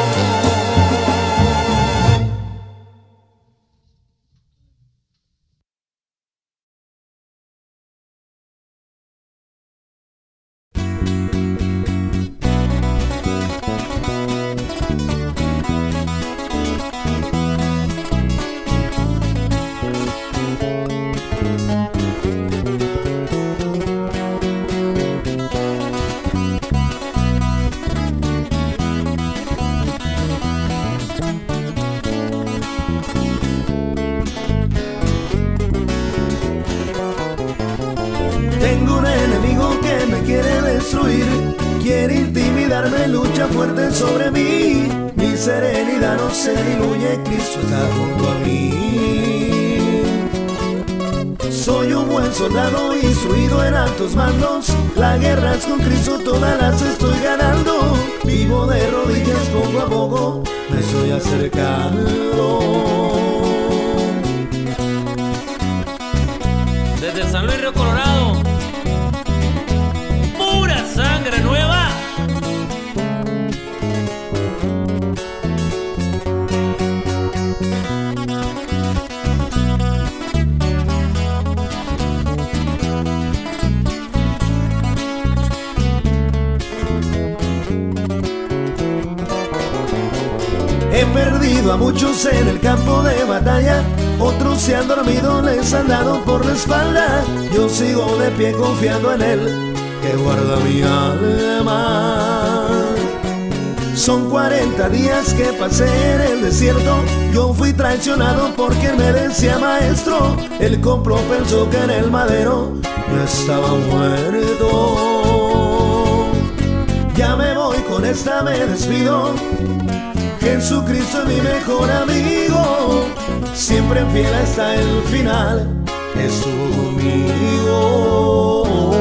Tengo un enemigo que me quiere destruir, quiere intimidarme, lucha fuerte sobre mí. Mi serenidad no se diluye, Cristo está junto a mí. Soy un buen soldado instruido en altos mandos, la guerra es con Cristo, todas las estoy ganando. Vivo de rodillas poco a poco, me estoy acercando. Desde San Luis Río Colorado, pura sangre nueva. He perdido a muchos en el campo de batalla, otros se han dormido, les han dado por la espalda. Yo sigo de pie confiando en Él, que guarda mi alma. Son 40 días que pasé en el desierto, yo fui traicionado porque me decía maestro. El compro pensó que en el madero yo estaba muerto. Ya me voy, con esta me despido. Jesucristo es mi mejor amigo, siempre fiel hasta el final, estuvo conmigo.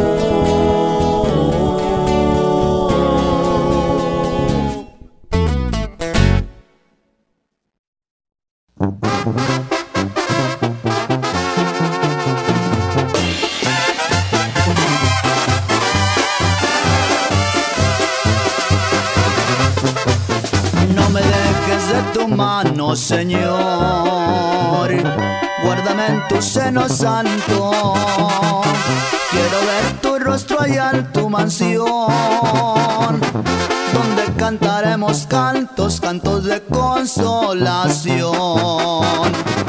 No me dejes de tu mano, Señor, guárdame en tu seno santo. Quiero ver tu rostro allá en tu mansión, donde cantaremos cantos, cantos de consolación.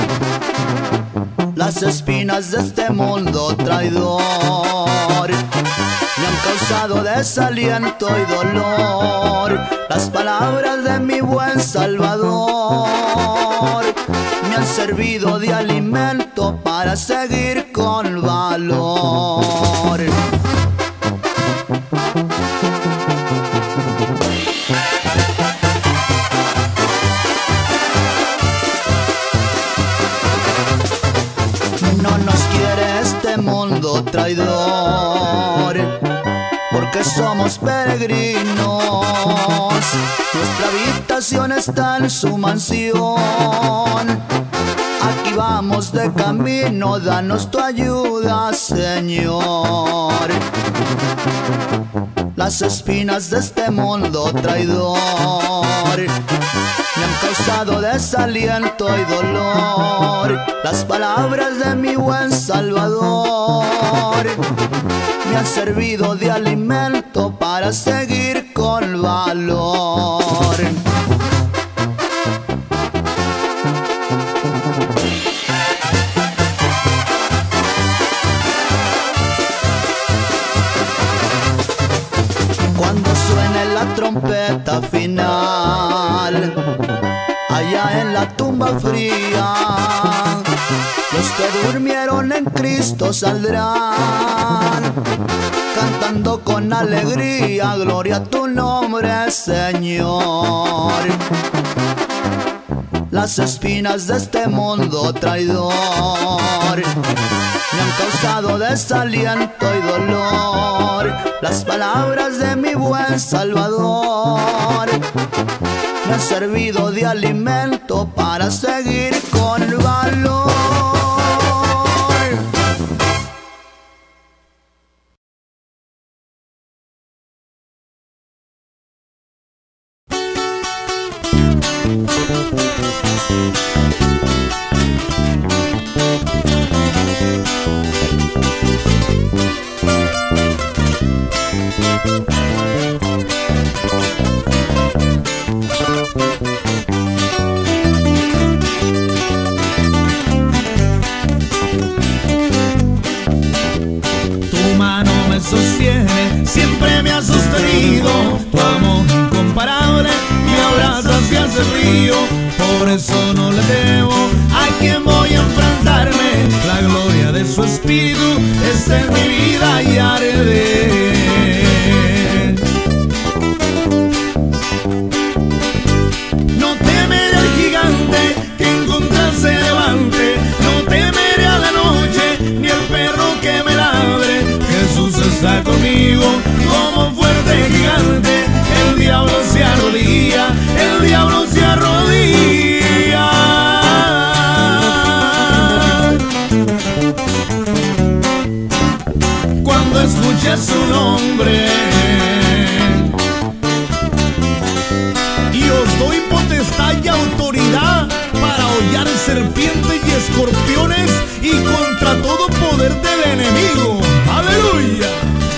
Las espinas de este mundo traidor me han causado desaliento y dolor. Las palabras de mi buen Salvador me han servido de alimento para seguir con valor. No nos quiere este mundo traidor, porque somos peregrinos. Nuestra habitación está en su mansión. Aquí vamos de camino, danos tu ayuda, Señor. Las espinas de este mundo traidor me han causado desaliento y dolor. Las palabras de mi buen Salvador me han servido de alimento para seguir con valor. suene la trompeta final, allá en la tumba fría, los que durmieron en Cristo saldrán, cantando con alegría, gloria a tu nombre, Señor. Las espinas de este mundo traidor me han causado desaliento y dolor. Las palabras de mi buen Salvador me han servido de alimento para seguir con valor. Sostiene, siempre me ha sostenido, tu amor incomparable me abraza hacia ese río, por eso no le temo a quien voy a enfrentarme, la gloria de su espíritu está en mi vida y arde. No temeré al gigante que en contra se levante, no temeré a la noche ni el perro que me ladre. Jesús está conmigo como un fuerte gigante. El diablo se arrodilla, el diablo se arrodilla. Cuando escuché su nombre, y os doy potestad y autoridad para hollar serpientes y escorpiones y contra todo poder del enemigo. ¡Aleluya!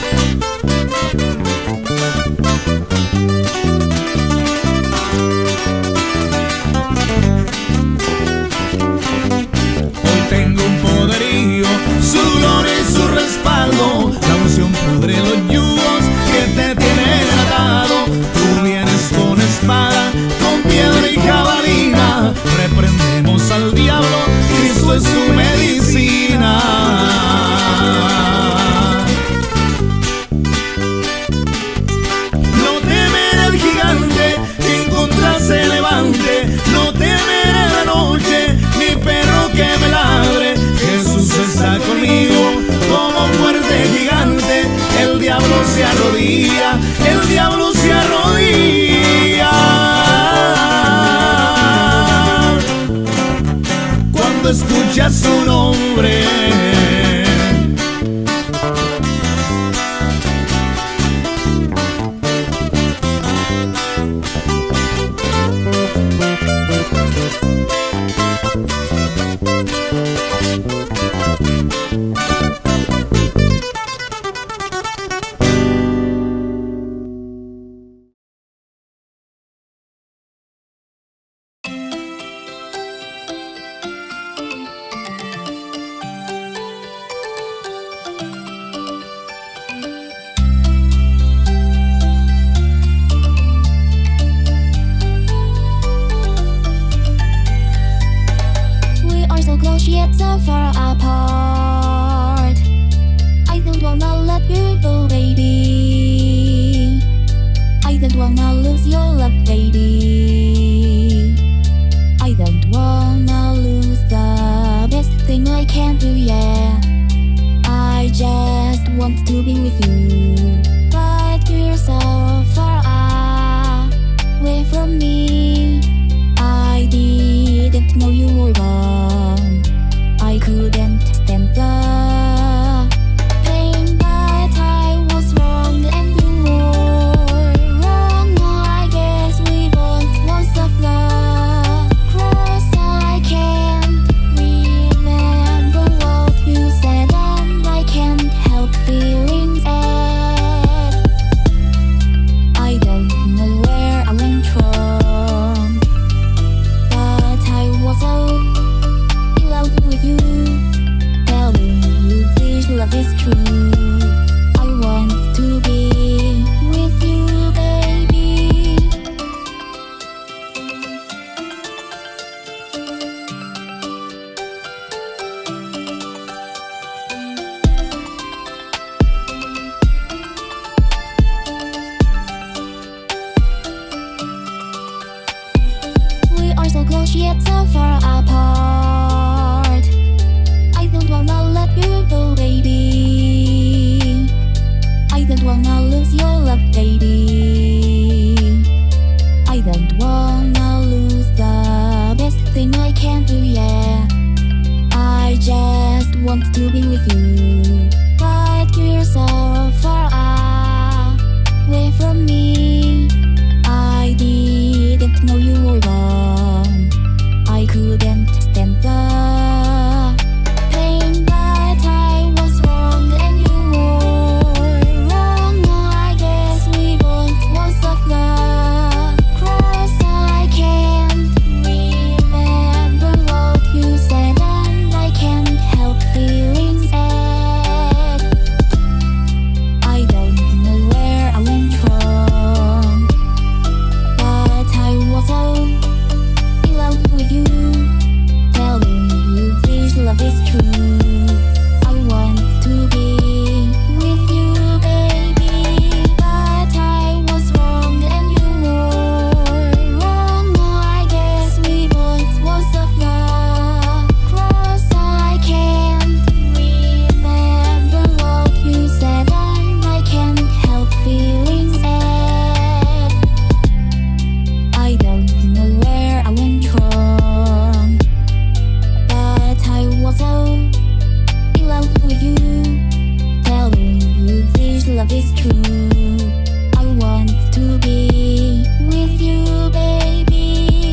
Hoy tengo un poderío, su gloria y su respaldo, la unción pudre los yugos que te tienen atado. Tú vienes con espada, con piedra y jabalina, reprendemos al diablo, Cristo es tu medicina. No temeré al gigante que en contra se levante, no temeré la noche ni perro que me ladre. Jesús está conmigo como un fuerte gigante. El diablo se arrodilla, el diablo se arrodilla. Cuando escuchas su nombre, yet so far apart. I don't wanna let you go, baby. I don't wanna lose your love, baby. I don't wanna lose the best thing I can do, yeah. I just want to be with you, but you're so far away from me. I didn't know you were gone. I couldn't stand the pain, but I was wrong and you were wrong. I guess we both lost of the cross. I can't remember what you said, and I can't help feeling sad. close yet so far apart. I don't wanna let you go, baby. I don't wanna lose your love, baby. I don't wanna lose the best thing I can do, yeah. I just want to be with you, but you're so far away from me. I didn't know you were gone. I couldn't stand the pain, but I was wrong and you were wrong. I guess we both was of the cross. I can't remember what you said, and I can't help feeling sad. I don't know where I went wrong, but I was so in love with you, telling you this love is true. I want to be with you, baby, but I was wrong and you were wrong. I guess we both was of the cross. I can't remember what you said, and I can't help feeling sad. I don't know where I went wrong, but I was so in love with you, telling you this love is true. I want to be with you, baby.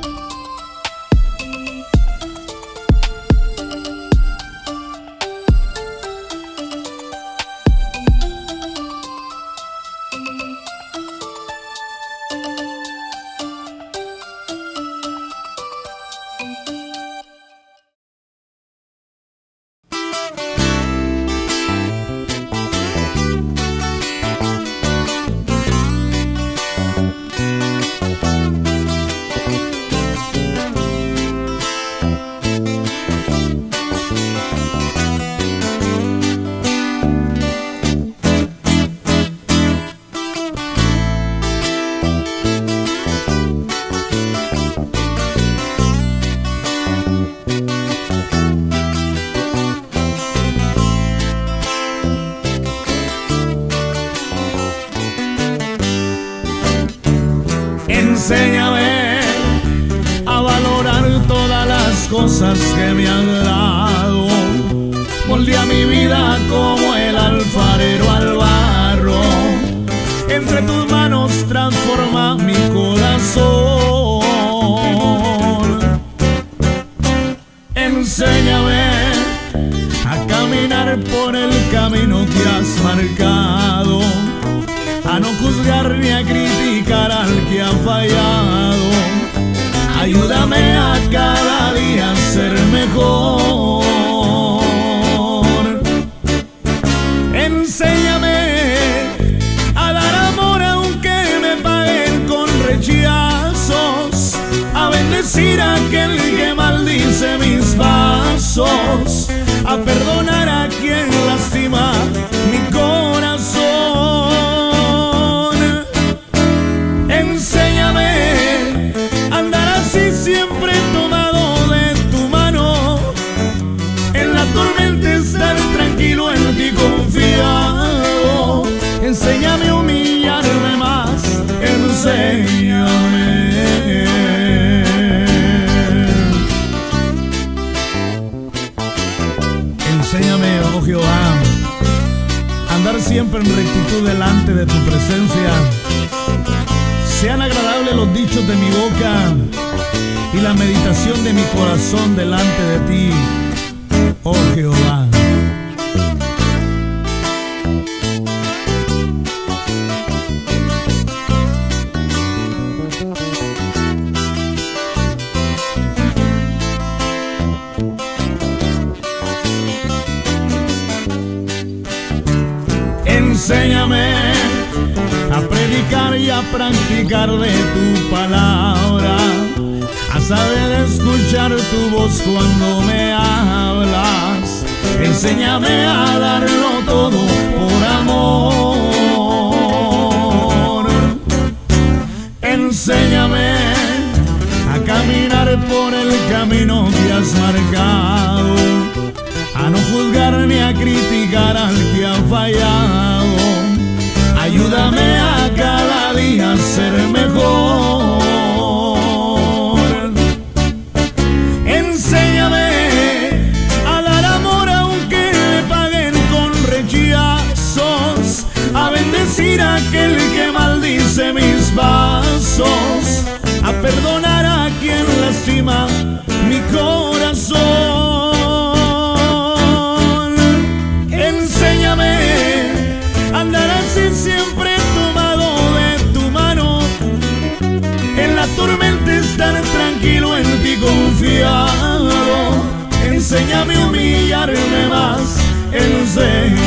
Enséñame a valorar todas las cosas que me han dado. Moldea mi vida como el alfarero al barro. Entre tus manos transforma mi corazón. Enséñame a caminar por el camino que has marcado, a no juzgar ni a criticar al que ha fallado. Ayúdame a cada día ser mejor. Enséñame a dar amor aunque me paguen con rechazos, a bendecir a aquel que maldice mis pasos, a perdonar a quien lastima mi corazón. Enséñame a andar así siempre tomado de tu mano, en la tormenta estar tranquilo, en ti confiado. Enséñame a humillarme más, enséñame. Enséñame, oh Jehová, a andar siempre en rectitud delante de tu presencia. Sean agradables los dichos de mi boca y la meditación de mi corazón delante de ti, oh Jehová. Enséñame a predicar y a practicar de tu palabra, a saber escuchar tu voz cuando me hablas. Enséñame a darlo todo por amor. Enséñame a caminar camino que has marcado, a no juzgar ni a criticar al que ha fallado. Ayúdame a cada día ser mejor. Enséñame a dar amor aunque me paguen con rechazos, a bendecir a aquel que maldice mis pasos, a perdonar a quien lastima mi corazón. Enséñame a andar así siempre tomado de tu mano, en la tormenta estar tranquilo, en ti confiado. Enséñame a humillarme más, enséñame